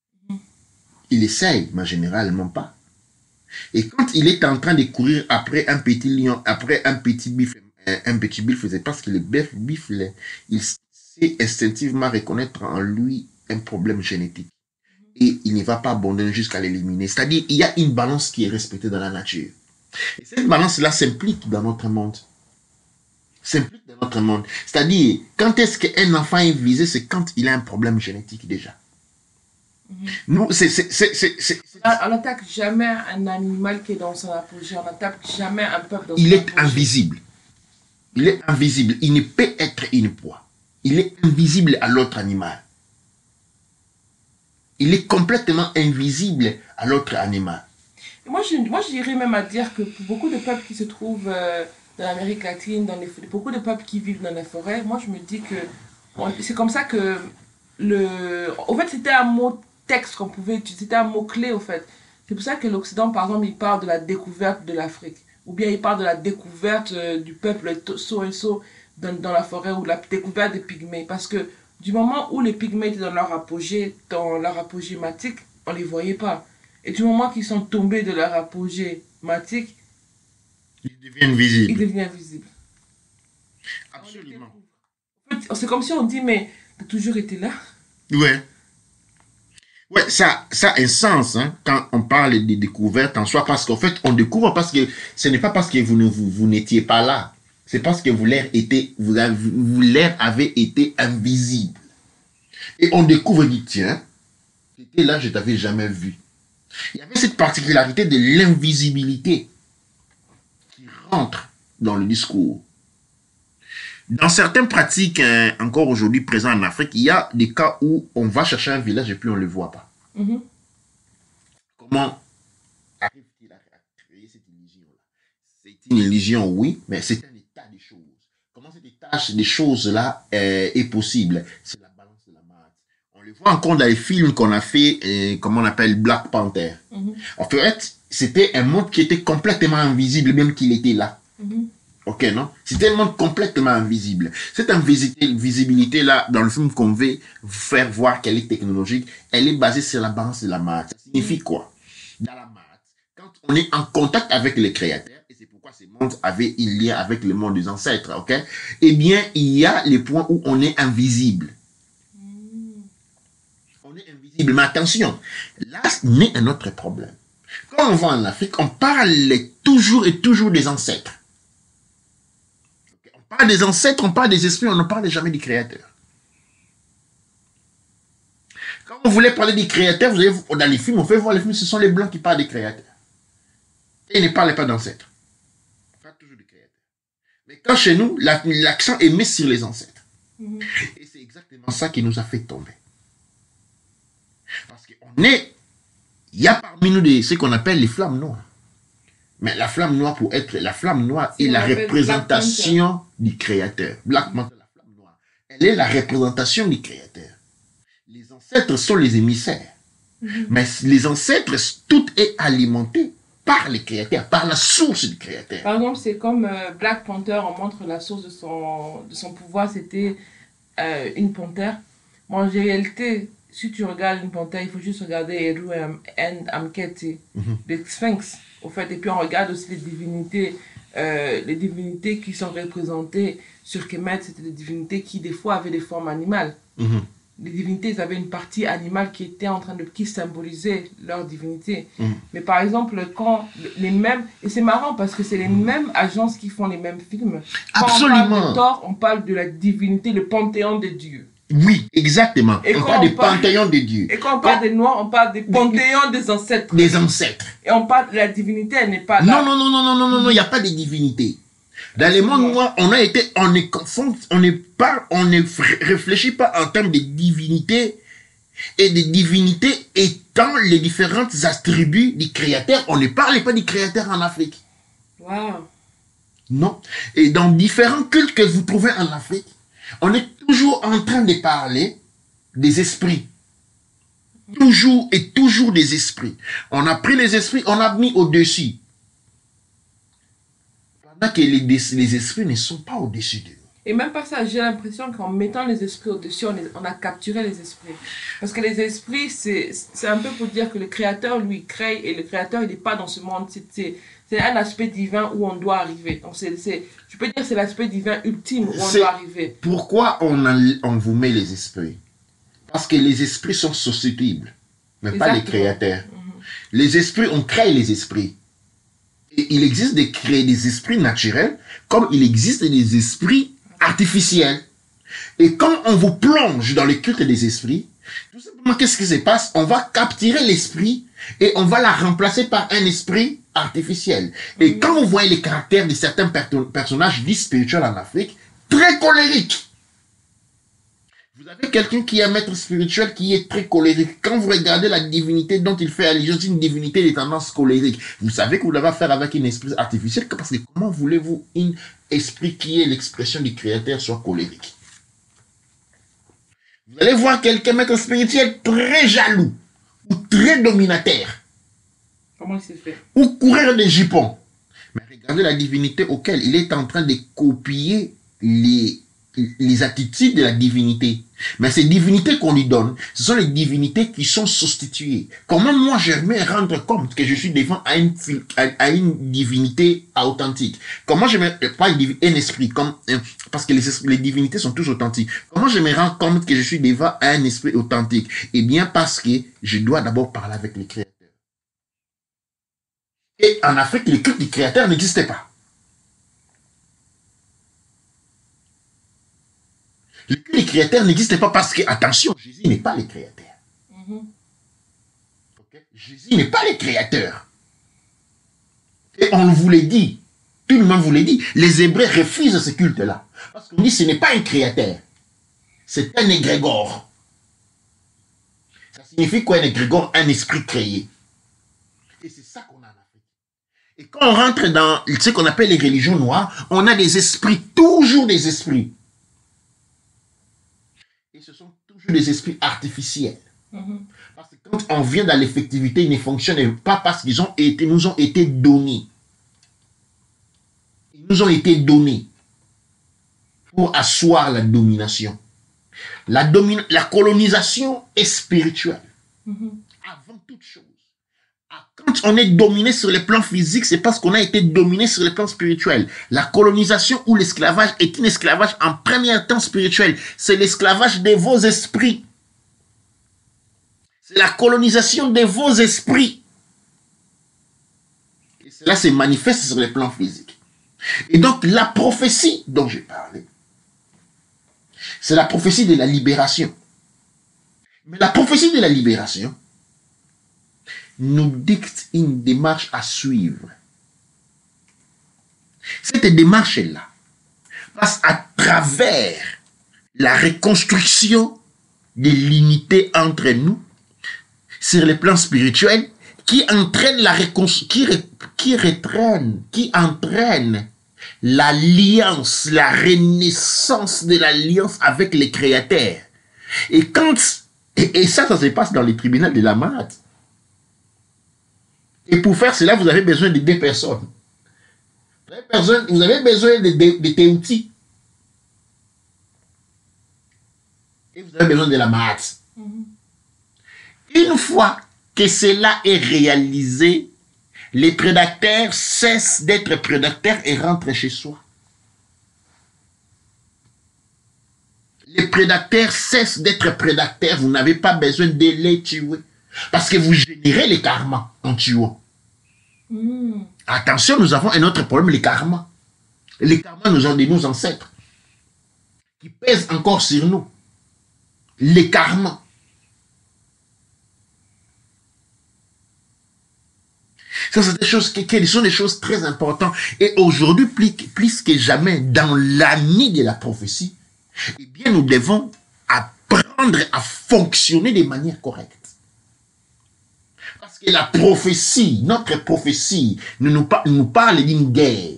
Il essaye, mais généralement pas. Et quand il est en train de courir après un petit lion, après un petit bif, un petit bif, c'est parce que le bif, bif, il sait instinctivement reconnaître en lui un problème génétique. Et il ne va pas abandonner jusqu'à l'éliminer. C'est-à-dire, il y a une balance qui est respectée dans la nature. Et cette balance-là s'implique dans notre monde. S'implique dans notre monde. C'est-à-dire, quand est-ce qu'un enfant est visé, c'est quand il a un problème génétique déjà. Mm-hmm. Nous, c'est... On n'attaque jamais un animal qui est dans son apogée. On n'attaque jamais un peuple dans son Il est apogée. invisible. Il est invisible. Il ne peut être une proie. Il est invisible à l'autre animal. Il est complètement invisible à l'autre animal. Et moi, je, moi, je dirais même à dire que pour beaucoup de peuples qui se trouvent euh, dans l'Amérique latine, dans les, beaucoup de peuples qui vivent dans les forêts, moi, je me dis que c'est comme ça que le... Au fait, c'était un mot texte qu'on pouvait utiliser, c'était un mot clé, au fait. C'est pour ça que l'Occident, par exemple, il parle de la découverte de l'Afrique. Ou bien il parle de la découverte euh, du peuple so et so dans, dans la forêt, ou de la découverte des pygmées. Parce que du moment où les pygmées étaient dans leur apogée, dans leur apogée matique, on ne les voyait pas. Et du moment qu'ils sont tombés de leur apogée matique, ils deviennent visibles. Ils deviennent visibles. Absolument. En fait, c'est comme si on dit, mais tu as toujours été là. Ouais. Ouais, ça, ça a un sens hein, quand on parle de découverte en soi, parce qu'en fait, on découvre parce que ce n'est pas parce que vous, ne, vous, vous n'étiez pas là, c'est parce que vous l'air été, vous, vous l'air avez été invisible. Et on découvre, dit, tiens, j'étais là, je ne t'avais jamais vu. Il y avait cette particularité de l'invisibilité qui rentre dans le discours. Dans certaines pratiques, hein, encore aujourd'hui présentes en Afrique, il y a des cas où on va chercher un village et puis on ne le voit pas. Mm-hmm. Comment arrive-t-il à créer cette illusion-là? C'est une illusion, oui, mais c'est un état des choses. Comment cet état des choses-là euh, est possible? C'est la balance de la masse. On le voit encore dans les films qu'on a fait, euh, comment on appelle Black Panther. Mm-hmm. En fait, c'était un monde qui était complètement invisible, même qu'il était là. Mm-hmm. Ok, non? C'était un monde complètement invisible. Cette invisibilité-là, dans le film qu'on veut faire voir qu'elle est technologique, elle est basée sur la balance de la maths. Ça signifie quoi? Dans la maths, quand on est en contact avec les créateurs, et c'est pourquoi ces mondes avaient un lien avec le monde des ancêtres, ok? Eh bien, il y a les points où on est invisible. On est invisible. Mais attention, là, naît un autre problème. Quand on va en Afrique, on parle toujours et toujours des ancêtres. On parle des ancêtres, on parle des esprits, on ne parle jamais du créateur. Quand on voulait parler des créateurs, vous avez, dans les films, on fait voir les films, ce sont les blancs qui parlent des créateurs. Et ils ne parlent pas d'ancêtres. On parle toujours des créateurs. Mais quand chez nous, l'accent est mis sur les ancêtres. Mm-hmm. Et c'est exactement ça qui nous a fait tomber. Parce qu'on est Il y a parmi nous des, ce qu'on appelle les flammes noires. Mais la flamme noire, pour être la flamme noire, est la représentation du Créateur. Black Manta, la flamme noire. Elle est la représentation du Créateur. Les ancêtres sont les émissaires. Mm-hmm. Mais les ancêtres, tout est alimenté par les créateurs, par la source du Créateur. Par exemple, c'est comme euh, Black Panther, on montre la source de son, de son pouvoir, c'était euh, une panthère. Mais en réalité, si tu regardes une panthère, il faut juste regarder Eru and Amketi, mm-hmm. le Sphinx, au fait. Et puis on regarde aussi les divinités, euh, les divinités qui sont représentées sur Kemet, c'était des divinités qui des fois avaient des formes animales. Mm-hmm. Les divinités, ils avaient une partie animale qui était en train de, qui symbolisait leur divinité. Mm. Mais par exemple, quand les mêmes, et c'est marrant parce que c'est les mm. mêmes agences qui font les mêmes films. Quand Absolument. on parle de Thor, on parle de la divinité, le panthéon des dieux. Oui, exactement. Et on parle des panthéons des dieux. Et quand on parle quand... des Noirs, on parle des panthéons des ancêtres. Des ancêtres. Et on parle de la divinité, elle n'est pas là. Non, non, non, non, non, non, non, non, il n'y a pas de divinité. Dans les mondes noirs, on a été, on est confond, on n'est pas, on ne réfléchit pas en termes de divinité et de divinité étant les différentes attributs du Créateur. On ne parle pas du Créateur en Afrique. Wow. Non. Et dans différents cultes que vous trouvez en Afrique, on est toujours en train de parler des esprits. Toujours et toujours des esprits. On a pris les esprits, on a mis au-dessus. Que les, les esprits ne sont pas au-dessus d'eux. Et même pas ça, j'ai l'impression qu'en mettant les esprits au-dessus, on, on a capturé les esprits. Parce que les esprits, c'est un peu pour dire que le Créateur, lui, crée, et le Créateur, il n'est pas dans ce monde. C'est un aspect divin où on doit arriver. Donc, c'est, je peux dire que c'est l'aspect divin ultime où on doit arriver. Pourquoi on, a, on vous met les esprits? Parce que les esprits sont susceptibles, mais Exactement. Pas les créateurs. Mm-hmm. Les esprits, on crée les esprits. Et il existe des, des esprits naturels, comme il existe des esprits artificiels. Et quand on vous plonge dans le culte des esprits, tout simplement, qu'est-ce qui se passe? On va capturer l'esprit et on va la remplacer par un esprit artificiel. Et quand vous voyez les caractères de certains per personnages dits spirituels en Afrique, très colériques. Vous avez quelqu'un qui est un maître spirituel qui est très colérique. Quand vous regardez la divinité dont il fait allusion, c'est une divinité de tendance colérique. Vous savez que vous l'avez à faire avec un esprit artificiel, parce que comment voulez-vous un esprit qui est l'expression du Créateur soit colérique? Vous allez voir quelqu'un, maître spirituel, très jaloux, ou très dominateur. Comment il s'est fait? Ou courir des jupons. Mais regardez la divinité auquel il est en train de copier les... les attitudes de la divinité. Mais ces divinités qu'on lui donne, ce sont les divinités qui sont substituées. Comment moi je me rendre compte que je suis devant à une, à une divinité authentique? Comment je me, pas un esprit, comme, parce que les, les divinités sont tous authentiques. Comment je me rends compte que je suis devant à un esprit authentique? Eh bien parce que je dois d'abord parler avec le Créateur. Et en Afrique, le culte du Créateur n'existait pas. Le culte du Créateur n'existe pas parce que, attention, Jésus n'est pas le Créateur. Mm-hmm. Okay? Jésus n'est pas le Créateur. Et on vous l'a dit, tout le monde vous l'a dit, les Hébreux refusent ce culte-là. Parce qu'on dit que ce n'est pas un Créateur, c'est un égrégore. Ça signifie quoi un égrégore? Un esprit créé. Et c'est ça qu'on a en Afrique. Et quand on rentre dans ce qu'on appelle les religions noires, on a des esprits, toujours des esprits. Ce sont toujours des esprits artificiels. Mm-hmm. Parce que quand on vient dans l'effectivité, ils ne fonctionnent pas parce qu'ils ont été, nous ont été donnés. Ils nous ont été donnés pour asseoir la domination. La, domina la colonisation est spirituelle. Mm-hmm. Avant toute chose. Quand on est dominé sur le plan physique, c'est parce qu'on a été dominé sur le plan spirituel. La colonisation ou l'esclavage est un esclavage en premier temps spirituel. C'est l'esclavage de vos esprits. C'est la colonisation de vos esprits. Et cela se manifeste sur le plan physique. Et donc, la prophétie dont j'ai parlé, c'est la prophétie de la libération. Mais la prophétie de la libération nous dicte une démarche à suivre. Cette démarche-là passe à travers la reconstruction de l'unité entre nous sur le plan spirituel qui entraîne la réconciliation, qui, ré, qui retraîne, qui entraîne l'alliance, la renaissance de l'alliance avec les créateurs. Et quand, et, et ça, ça se passe dans les tribunaux de la Mahat. Et pour faire cela, vous avez besoin de deux personnes. Vous avez besoin, vous avez besoin de, de, de Teouti. Et vous avez besoin de la Mahat. Mm-hmm. Une fois que cela est réalisé, les prédateurs cessent d'être prédateurs et rentrent chez soi. Les prédateurs cessent d'être prédateurs. Vous n'avez pas besoin de les tuer. Parce que vous générez les karmas en tuant. Mm. Attention, nous avons un autre problème, les karmas. Les karmas nous ont de nos ancêtres qui pèsent encore sur nous. Les karmas. Ça, c'est des choses qui, qui sont des choses très importantes. Et aujourd'hui, plus, plus que jamais, dans l'année de la prophétie, eh bien, nous devons apprendre à fonctionner de manière correcte. Parce que la prophétie, notre prophétie, ne nous, par, nous parle d'une guerre.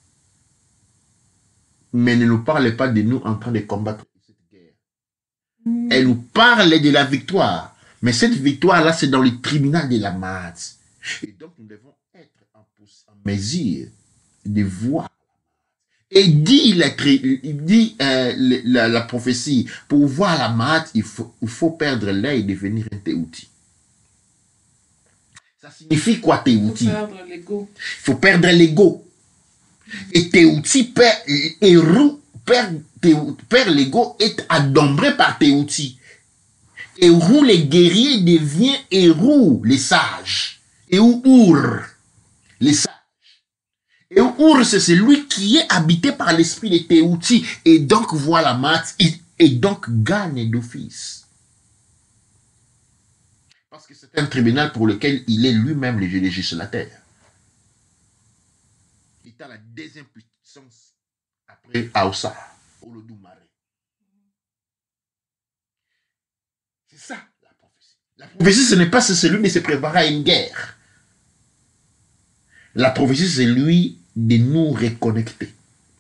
Mais ne nous parle pas de nous en train de combattre cette guerre. Mm. Elle nous parle de la victoire. Mais cette victoire-là, c'est dans le tribunal de la Mahat. Et donc, nous devons être en, en mesure de voir. Et dit, la, dit euh, la, la prophétie, pour voir la Mahat, il faut, il faut perdre l'œil et devenir un Teouti. Ça signifie quoi, Teouti? Il faut perdre l'ego. Il faut perdre l'ego. Et Teouti perd, héros, perd, perd l'ego, est adombré par Teouti. Héros, les guerriers, devient héros, les sages. Et Our, les sages. Et Our, c'est celui qui est habité par l'esprit de Teouti. Et donc voit la Mahat et, et donc gagne d'office. Parce que c'est un tribunal pour lequel il est lui-même le législateur. Il est à la deuxième puissance après Aoussa, Olodumare. C'est ça la prophétie. La prophétie, ce n'est pas celui de se préparer à une guerre. La prophétie, c'est lui de nous reconnecter.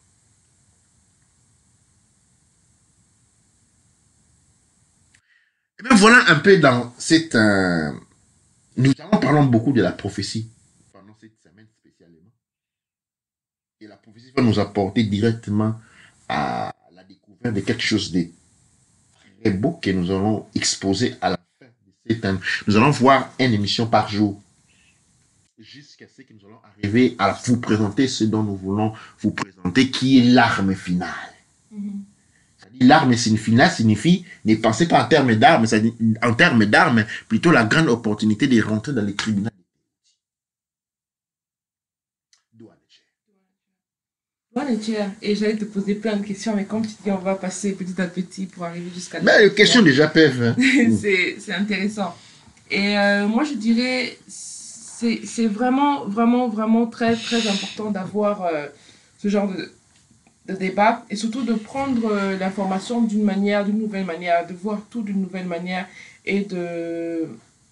Et bien voilà un peu dans cette... Euh, nous allons parler beaucoup de la prophétie pendant cette semaine spécialement. Et la prophétie va nous apporter directement à la découverte de quelque chose de très beau que nous allons exposer à la fin de cette année. Nous allons voir une émission par jour. Jusqu'à ce que nous allons arriver à vous présenter ce dont nous voulons vous présenter, qui est l'arme finale. Mm-hmm. C'est-à-dire, l'arme finale signifie, ne pensez pas en termes d'armes, en termes d'armes, plutôt la grande opportunité de rentrer dans les tribunaux. Et j'allais te poser plein de questions, mais comme tu dis, on va passer petit à petit pour arriver jusqu'à... Ben, les questions déjà peuvent. C'est intéressant. Et euh, moi, je dirais... C'est vraiment, vraiment, vraiment très, très important d'avoir euh, ce genre de, de débat et surtout de prendre euh, l'information d'une manière, d'une nouvelle manière, de voir tout d'une nouvelle manière et de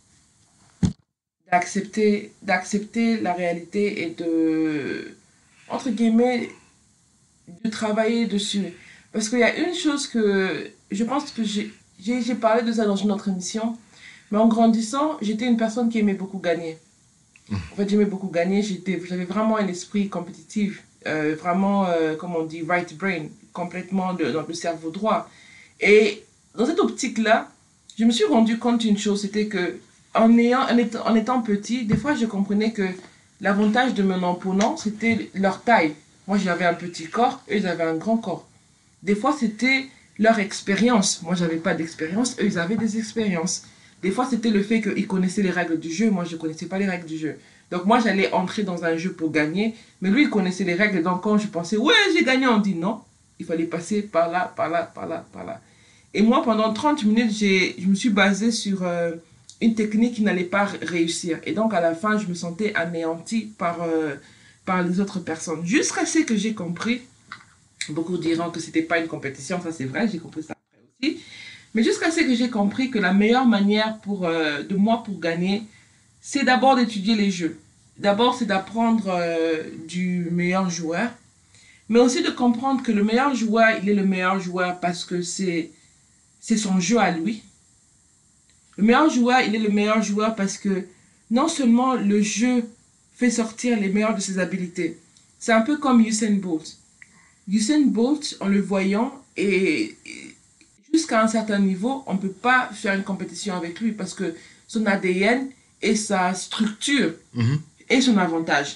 d'accepter d'accepter la réalité et de, entre guillemets, de travailler dessus. Parce qu'il y a une chose que je pense que j'ai parlé de ça dans une autre émission, mais en grandissant, j'étais une personne qui aimait beaucoup gagner. En fait, j'aimais beaucoup gagner. J'avais vraiment un esprit compétitif, euh, vraiment, euh, comme on dit, right brain, complètement de, dans le cerveau droit. Et dans cette optique-là, je me suis rendu compte d'une chose, c'était que en, ayant, en, étant, en étant petit, des fois, je comprenais que l'avantage de mon opponent, c'était leur taille. Moi, j'avais un petit corps, eux, ils avaient un grand corps. Des fois, c'était leur expérience. Moi, j'avais pas d'expérience, eux, ils avaient des expériences. Des fois, c'était le fait qu'ils connaissaient les règles du jeu. Moi, je ne connaissais pas les règles du jeu. Donc, moi, j'allais entrer dans un jeu pour gagner. Mais lui, il connaissait les règles. Donc, quand je pensais, ouais, j'ai gagné, on dit non. Il fallait passer par là, par là, par là, par là. Et moi, pendant trente minutes, je me suis basée sur euh, une technique qui n'allait pas réussir. Et donc, à la fin, je me sentais anéantie par, euh, par les autres personnes. Jusqu'à ce que j'ai compris, beaucoup diront que ce n'était pas une compétition. Ça, c'est vrai, j'ai compris ça après aussi. Mais jusqu'à ce que j'ai compris que la meilleure manière pour, euh, de moi pour gagner, c'est d'abord d'étudier les jeux. D'abord, c'est d'apprendre euh, du meilleur joueur, mais aussi de comprendre que le meilleur joueur, il est le meilleur joueur parce que c'est c'est son jeu à lui. Le meilleur joueur, il est le meilleur joueur parce que non seulement le jeu fait sortir les meilleurs de ses habiletés, c'est un peu comme Usain Bolt. Usain Bolt, en le voyant, et, et jusqu'à un certain niveau, on ne peut pas faire une compétition avec lui parce que son A D N et sa structure Mhm. est son avantage.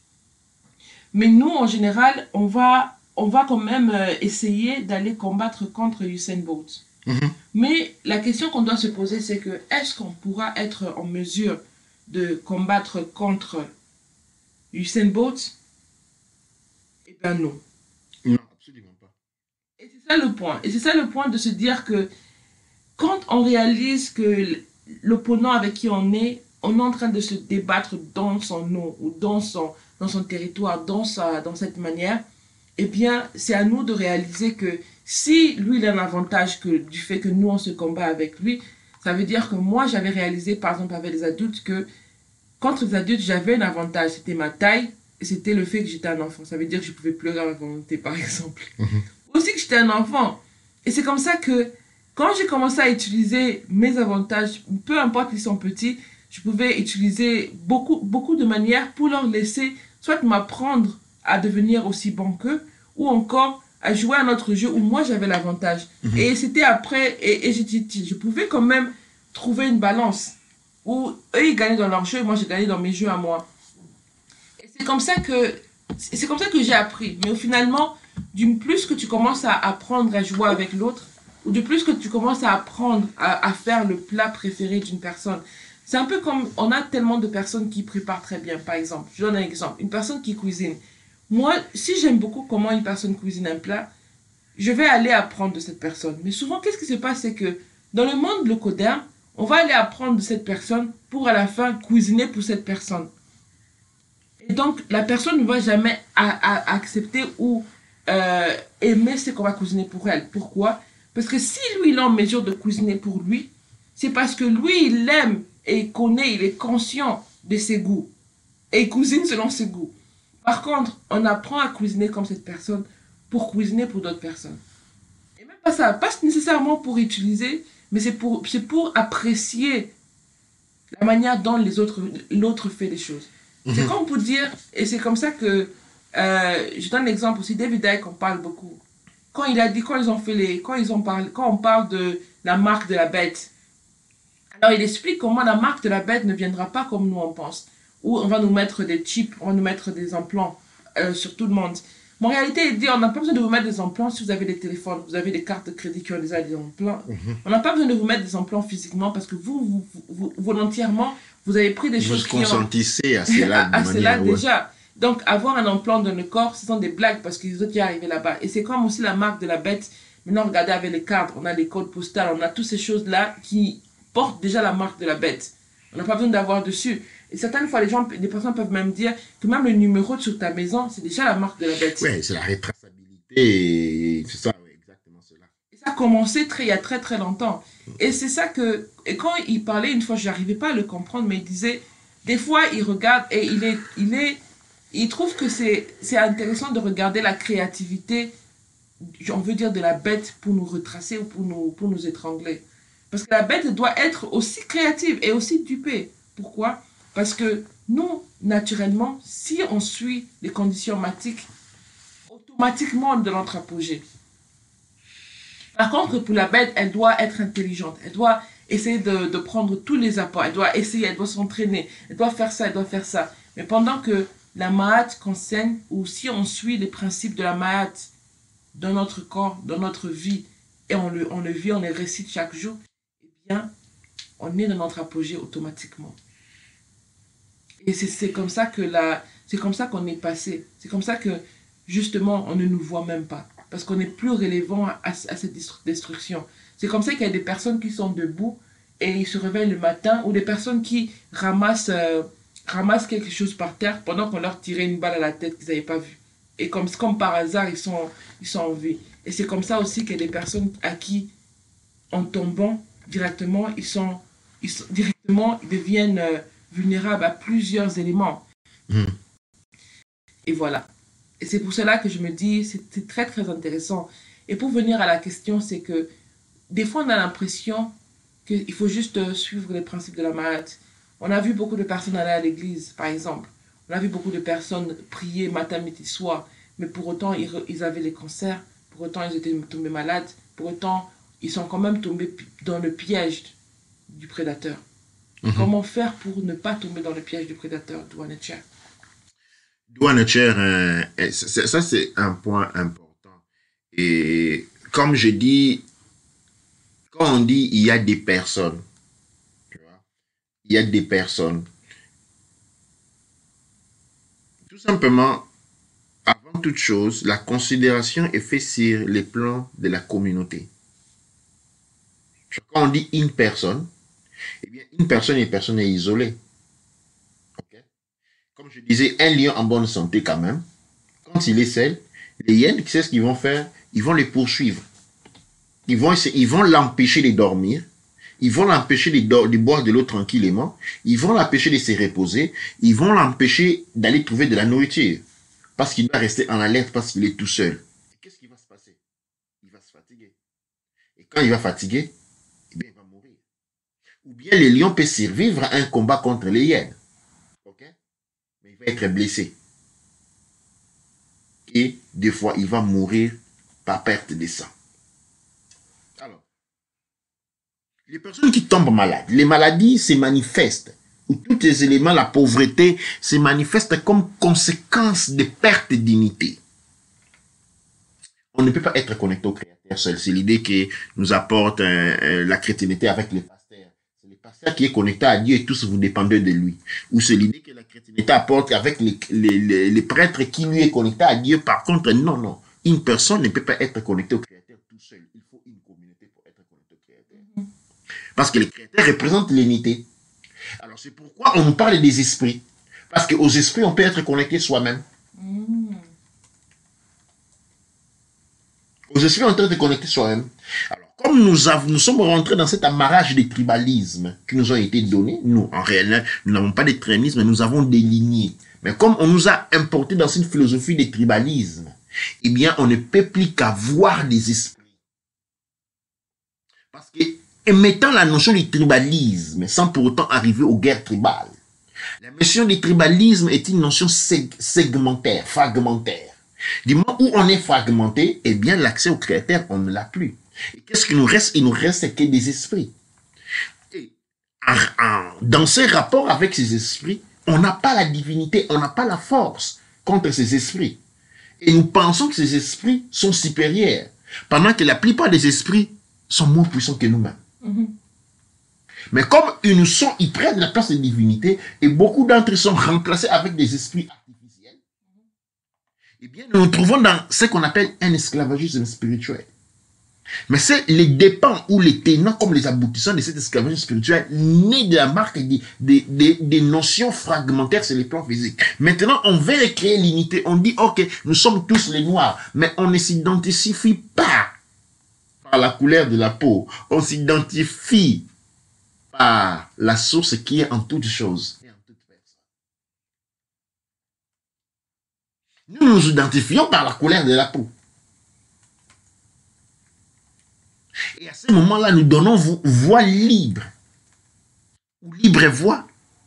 Mais nous, en général, on va, on va quand même euh, essayer d'aller combattre contre Usain Bolt. Mhm. Mais la question qu'on doit se poser, c'est que est-ce qu'on pourra être en mesure de combattre contre Usain Bolt? Eh bien non. Non, absolument pas. Et c'est ça le point. Et c'est ça le point de se dire que quand on réalise que l'opponent avec qui on est, on est en train de se débattre dans son nom ou dans son, dans son territoire, dans, sa, dans cette manière, eh bien, c'est à nous de réaliser que si lui, il a un avantage que, du fait que nous, on se combat avec lui, ça veut dire que moi, j'avais réalisé, par exemple, avec les adultes, que contre les adultes, j'avais un avantage. C'était ma taille et c'était le fait que j'étais un enfant. Ça veut dire que je pouvais pleurer à ma volonté, par exemple. Mhm. Aussi que j'étais un enfant. Et c'est comme ça que quand j'ai commencé à utiliser mes avantages, peu importe qu'ils sont petits, je pouvais utiliser beaucoup, beaucoup de manières pour leur laisser soit m'apprendre à devenir aussi bon qu'eux, ou encore à jouer à un autre jeu où moi j'avais l'avantage. Mhm. Et c'était après, et, et je, je pouvais quand même trouver une balance où eux ils gagnaient dans leur jeu et moi j'ai gagné dans mes jeux à moi. Et c'est comme ça que, c'est comme ça que j'ai appris. Mais finalement, du plus que tu commences à apprendre à jouer avec l'autre, ou du plus que tu commences à apprendre à, à faire le plat préféré d'une personne, c'est un peu comme, on a tellement de personnes qui préparent très bien, par exemple. Je donne un exemple, une personne qui cuisine. Moi, si j'aime beaucoup comment une personne cuisine un plat, je vais aller apprendre de cette personne. Mais souvent, qu'est-ce qui se passe, c'est que dans le monde locoderne, on va aller apprendre de cette personne pour à la fin cuisiner pour cette personne. Et donc, la personne ne va jamais a, a, accepter ou euh, aimer ce qu'on va cuisiner pour elle. Pourquoi? Parce que si lui, il est en mesure de cuisiner pour lui, c'est parce que lui, il aime et il connaît, il est conscient de ses goûts. Et il cuisine selon ses goûts. Par contre, on apprend à cuisiner comme cette personne pour cuisiner pour d'autres personnes. Et même pas ça, pas nécessairement pour utiliser, mais c'est pour, c'est pour apprécier la manière dont les autres, l'autre fait les choses. Mm-hmm. C'est comme pour dire, et c'est comme ça que, euh, je donne l'exemple aussi, David Icke, on parle beaucoup. Quand il a dit, quand ils ont fait les, quand ils ont parlé, quand on parle de la marque de la bête, alors il explique comment la marque de la bête ne viendra pas comme nous on pense. Où on va nous mettre des chips, on va nous mettre des implants euh, sur tout le monde. Mais en réalité, il dit, on n'a pas besoin de vous mettre des implants si vous avez des téléphones, vous avez des cartes de crédit qui ont déjà des implants. Mm-hmm. On n'a pas besoin de vous mettre des implants physiquement parce que vous, vous, vous, vous volontairement, vous avez pris des vous choses qui ont... Vous consentissez à cela à, à cela ouais. déjà. Donc, avoir un implant dans le corps, ce sont des blagues parce qu'ils sont déjà arrivés là-bas. Et c'est comme aussi la marque de la bête. Maintenant, regardez avec les cartes, on a les codes postales, on a toutes ces choses-là qui portent déjà la marque de la bête. On n'a pas besoin d'avoir dessus. Et certaines fois, les gens, les personnes peuvent même dire que même le numéro sur ta maison, c'est déjà la marque de la bête. Oui, c'est la rétraçabilité, et c'est ça, oui, exactement cela. Et ça a commencé très, il y a très très longtemps. Et c'est ça que, et quand il parlait, une fois, je n'arrivais pas à le comprendre, mais il disait, des fois, il regarde et il est, il est, il trouve que c'est, c'est intéressant de regarder la créativité, on veut dire de la bête, pour nous retracer ou pour nous, pour nous étrangler. Parce que la bête doit être aussi créative et aussi dupée. Pourquoi? Parce que nous, naturellement, si on suit les conditions mathématiques, automatiquement, on est dans notre apogée. Par contre, pour la bête, elle doit être intelligente. Elle doit essayer de, de prendre tous les apports. Elle doit essayer, elle doit s'entraîner. Elle doit faire ça, elle doit faire ça. Mais pendant que la Mahat qu'enseigne, ou si on suit les principes de la Mahat dans notre corps, dans notre vie, et on le, on le vit, on les récite chaque jour, eh bien, on est dans notre apogée automatiquement. Et c'est comme ça que la, c'est comme ça qu'on est passé. C'est comme ça que, justement, on ne nous voit même pas. Parce qu'on n'est plus relevant à, à cette destruction. C'est comme ça qu'il y a des personnes qui sont debout et ils se réveillent le matin, ou des personnes qui ramassent, euh, ramassent quelque chose par terre pendant qu'on leur tirait une balle à la tête qu'ils n'avaient pas vue. Et comme, comme par hasard, ils sont, ils sont en vie. Et c'est comme ça aussi qu'il y a des personnes à qui, en tombant directement, ils sont, ils sont directement, ils deviennent... Euh, vulnérable à plusieurs éléments. Mm. Et voilà. Et c'est pour cela que je me dis, c'est très très intéressant. Et pour venir à la question, c'est que des fois on a l'impression qu'il faut juste suivre les principes de la malade. On a vu beaucoup de personnes aller à l'église, par exemple. On a vu beaucoup de personnes prier matin, midi, soir. Mais pour autant, ils, ils avaient les cancers. Pour autant, ils étaient tombés malades. Pour autant, ils sont quand même tombés dans le piège du prédateur. Mm-hmm. Comment faire pour ne pas tomber dans le piège du prédateur, Douane Cher? Douane Cher, euh, ça c'est un point important. Et comme je dis, quand on dit il y a des personnes, tu vois, il y a des personnes, tout simplement, avant toute chose, la considération est faite sur les plans de la communauté. Quand on dit une personne, eh bien, une personne, une personne est isolée. Okay? Comme je disais, un lion en bonne santé quand même, quand il est seul, les hyènes, c'est ce qu'ils vont faire? Ils vont les poursuivre. Ils vont, ils vont l'empêcher de dormir. Ils vont l'empêcher de, de boire de l'eau tranquillement. Ils vont l'empêcher de se reposer. Ils vont l'empêcher d'aller trouver de la nourriture. Parce qu'il va rester en alerte, parce qu'il est tout seul. Qu'est-ce qui va se passer? Il va se fatiguer. Et quand il va fatiguer, eh bien, il va mourir. Ou bien les lions peuvent survivre à un combat contre les hyènes. Ok? Mais il va être blessé. Et des fois, il va mourir par perte de sang. Alors, les personnes qui tombent malades, les maladies se manifestent, où tous les éléments, la pauvreté, se manifestent comme conséquence de perte d'unité. On ne peut pas être connecté au Créateur seul. C'est l'idée que nous apporte euh, euh, la chrétienté avec les pasteurs. C'est le pasteur qui est connecté à Dieu et tous vous dépendez de lui. Ou c'est l'idée que la chrétienté apporte avec les, les, les, les prêtres qui lui est connecté à Dieu. Par contre, non, non. Une personne ne peut pas être connectée au Créateur tout seul. Il faut une communauté pour être connecté au Créateur. Parce que le Créateur représente l'unité. Alors c'est pourquoi on nous parle des esprits. Parce qu'aux esprits, on peut être connecté soi-même. Mm. Aux esprits, on peut être connecté soi-même. Alors, comme nous, avons, nous sommes rentrés dans cet amarrage de tribalisme qui nous ont été donnés, nous, en réalité, nous n'avons pas de tribalisme, mais nous avons des lignées. Mais comme on nous a importé dans une philosophie de tribalisme, eh bien, on ne peut plus qu'avoir des esprits. Parce que, émettant la notion du tribalisme, sans pour autant arriver aux guerres tribales, la notion du tribalisme est une notion seg segmentaire, fragmentaire. Du moment où on est fragmenté, eh bien, l'accès au Créateur, on ne l'a plus. Et qu'est-ce qui nous reste? Il nous reste que des esprits. Et en, en, dans ces rapports avec ces esprits, on n'a pas la divinité, on n'a pas la force contre ces esprits. Et nous pensons que ces esprits sont supérieurs, pendant que la plupart des esprits sont moins puissants que nous-mêmes. Mm-hmm. Mais comme ils nous sont, ils prennent la place de divinité, et beaucoup d'entre eux sont remplacés avec des esprits artificiels, eh bien, nous nous trouvons dans ce qu'on appelle un esclavagisme spirituel. Mais c'est les dépens ou les tenants comme les aboutissants de cet esclavagisme spirituel nés de la marque des, des, des, des notions fragmentaires sur les plans physiques. Maintenant, on veut créer l'unité. On dit, ok, nous sommes tous les noirs, mais on ne s'identifie pas par la couleur de la peau. On s'identifie par la source qui est en toutes choses. Nous nous identifions par la couleur de la peau. Et à ce moment-là, nous donnons voix libre, ou libre voix,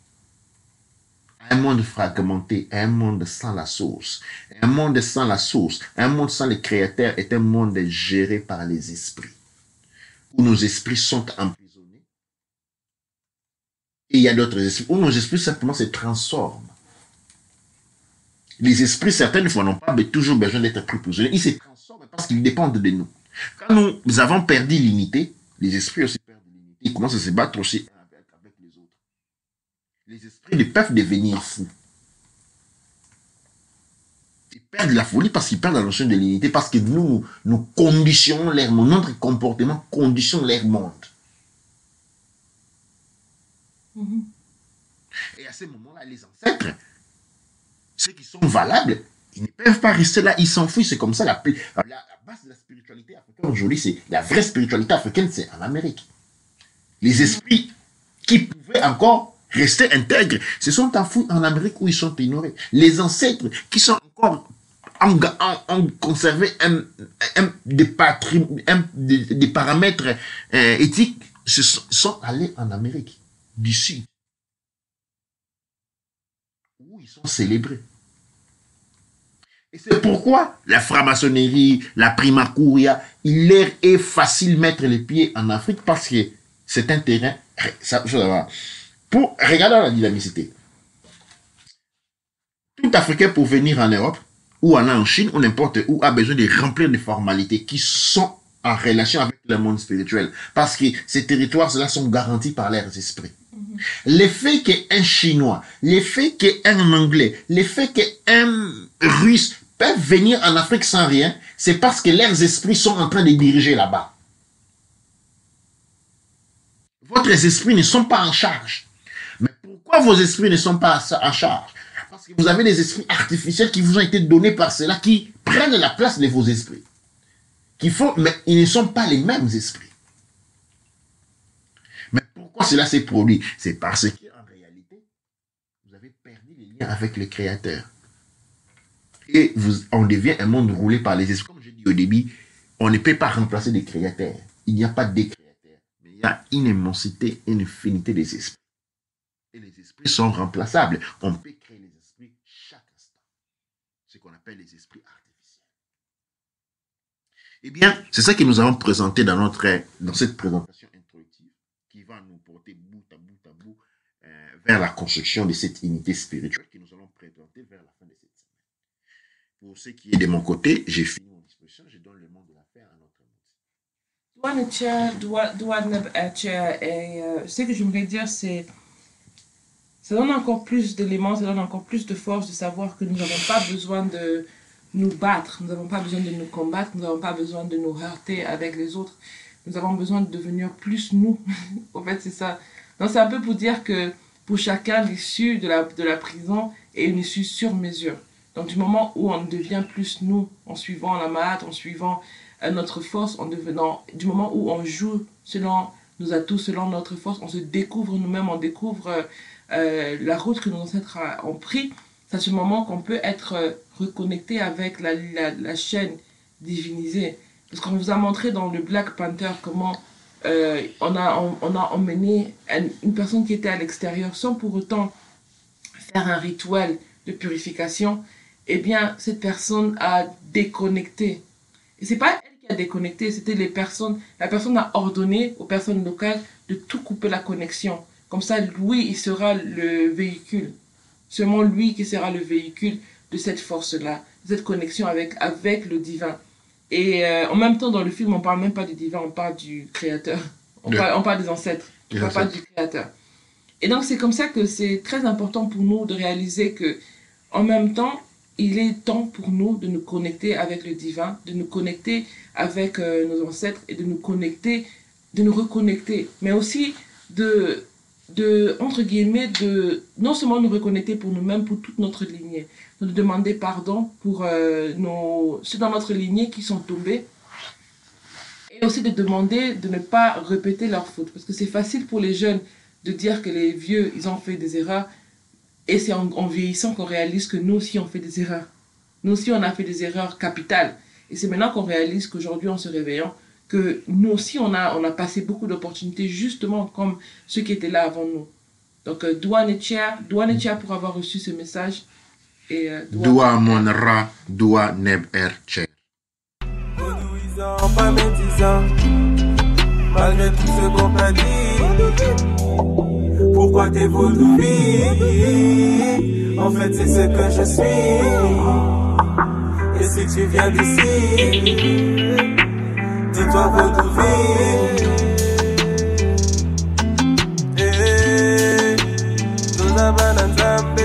à un monde fragmenté, à un monde sans la source. Un monde sans la source, un monde sans le Créateur est un monde géré par les esprits, où nos esprits sont emprisonnés. Et il y a d'autres esprits, où nos esprits simplement se transforment. Les esprits, certaines fois, n'ont pas toujours besoin d'être pris prisonniers. Ils se transforment parce qu'ils dépendent de nous. Quand nous avons perdu l'unité, les esprits aussi perdent l'unité. Ils commencent à se battre aussi avec, avec les autres. Les esprits peuvent devenir fous. Ils perdent la folie parce qu'ils perdent la notion de l'unité, parce que nous, nous conditionnons leur monde. Notre comportement conditionne leur monde. Mm-hmm. Et à ce moment-là, les ancêtres, ceux qui sont valables, ils ne peuvent pas rester là, ils s'enfuient. C'est comme ça la, la, la base de la spiritualité africaine aujourd'hui, c'est la vraie spiritualité africaine, c'est en Amérique. Les esprits qui pouvaient encore rester intègres, se sont enfouis en Amérique où ils sont ignorés. Les ancêtres qui sont encore ont, ont conservé un, un, des, patrim, un, des, des paramètres euh, éthiques, se sont, sont allés en Amérique du Sud, où ils sont célébrés. Et c'est pourquoi la franc-maçonnerie, la primacuria, il leur est facile de mettre les pieds en Afrique parce que c'est un terrain. Ça, ça, pour regarder la dynamicité. Tout Africain pour venir en Europe ou aller en Chine ou n'importe où a besoin de remplir des formalités qui sont en relation avec le monde spirituel. Parce que ces territoires-là sont garantis par leurs esprits. Mm-hmm. Le fait qu'un Chinois, le fait qu'un Anglais, le fait qu'un Russe peuvent venir en Afrique sans rien, c'est parce que leurs esprits sont en train de diriger là-bas. Votre esprits ne sont pas en charge. Mais pourquoi vos esprits ne sont pas en charge? Parce que vous avez des esprits artificiels qui vous ont été donnés par ceux-là, qui prennent la place de vos esprits. Qui font, mais ils ne sont pas les mêmes esprits. Mais pourquoi cela s'est produit? C'est parce qu'en réalité, vous avez perdu les liens avec le Créateur. Et vous, on devient un monde roulé par les esprits. Comme je dis au début, on ne peut pas remplacer des créateurs. Il n'y a pas de créateurs. Mais il y a une immensité, une infinité des esprits. Et les esprits sont remplaçables. On peut créer les esprits chaque instant. Ce qu'on appelle les esprits artificiels. Eh bien, c'est ça que nous avons présenté dans, notre, dans cette présentation introductive qui va nous porter bout à bout à bout euh, vers la construction de cette unité spirituelle que nous allons présenter vers la fin de cette semaine. Pour ce qui est de mon côté, j'ai fini mon disposition, je donne le mot de l'affaire à notre monde. Et euh, ce que j'aimerais dire, c'est ça donne encore plus d'éléments, ça donne encore plus de force de savoir que nous n'avons pas besoin de nous battre, nous n'avons pas besoin de nous combattre, nous n'avons pas besoin de nous heurter avec les autres. Nous avons besoin de devenir plus nous. En fait, c'est ça. Donc, c'est un peu pour dire que pour chacun, l'issue de la, de la prison est une issue sur mesure. Donc, du moment où on devient plus nous, en suivant la maths, en suivant euh, notre force, en devenant, du moment où on joue selon nos atouts, selon notre force, on se découvre nous-mêmes, on découvre euh, euh, la route que nos ancêtres ont pris. C'est à ce moment qu'on peut être euh, reconnecté avec la, la, la chaîne divinisée. Parce qu'on vous a montré dans le Black Panther comment euh, on, a, on, on a emmené une, une personne qui était à l'extérieur sans pour autant faire un rituel de purification. Eh bien, cette personne a déconnecté. Et c'est pas elle qui a déconnecté, c'était les personnes. La personne a ordonné aux personnes locales de tout couper la connexion. Comme ça, lui, il sera le véhicule. Seulement lui qui sera le véhicule de cette force-là, de cette connexion avec, avec le divin. Et euh, en même temps, dans le film, on ne parle même pas du divin, on parle du créateur. On, ouais. parle, on parle des ancêtres, on ne parle pas du créateur. Et donc, c'est comme ça que c'est très important pour nous de réaliser que, en même temps, il est temps pour nous de nous connecter avec le divin, de nous connecter avec euh, nos ancêtres et de nous connecter, de nous reconnecter, mais aussi de, de, entre guillemets, de non seulement nous reconnecter pour nous-mêmes, pour toute notre lignée, de demander pardon pour euh, nos, ceux dans notre lignée qui sont tombés, et aussi de demander de ne pas répéter leurs fautes, parce que c'est facile pour les jeunes de dire que les vieux, ils ont fait des erreurs, et c'est en, en vieillissant qu'on réalise que nous aussi on fait des erreurs. Nous aussi on a fait des erreurs capitales. Et c'est maintenant qu'on réalise qu'aujourd'hui en se réveillant, que nous aussi on a, on a passé beaucoup d'opportunités justement comme ceux qui étaient là avant nous. Donc euh, Doua Netchia, Doua Netchia pour avoir reçu ce message. Et euh, Doua Monra, Doua Neb Ercher. Reduisant, pas médisant, malgré tout ce qu'on t'a dit. Pourquoi t'es vaudou? En fait, c'est ce que je suis. Et si tu viens d'ici, dis-toi vaudou. Eh, nous avons un Zambé.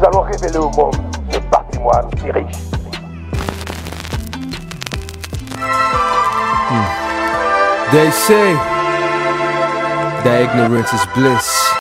allons révéler au monde ce patrimoine si riche. Hmm. They say that ignorance is bliss.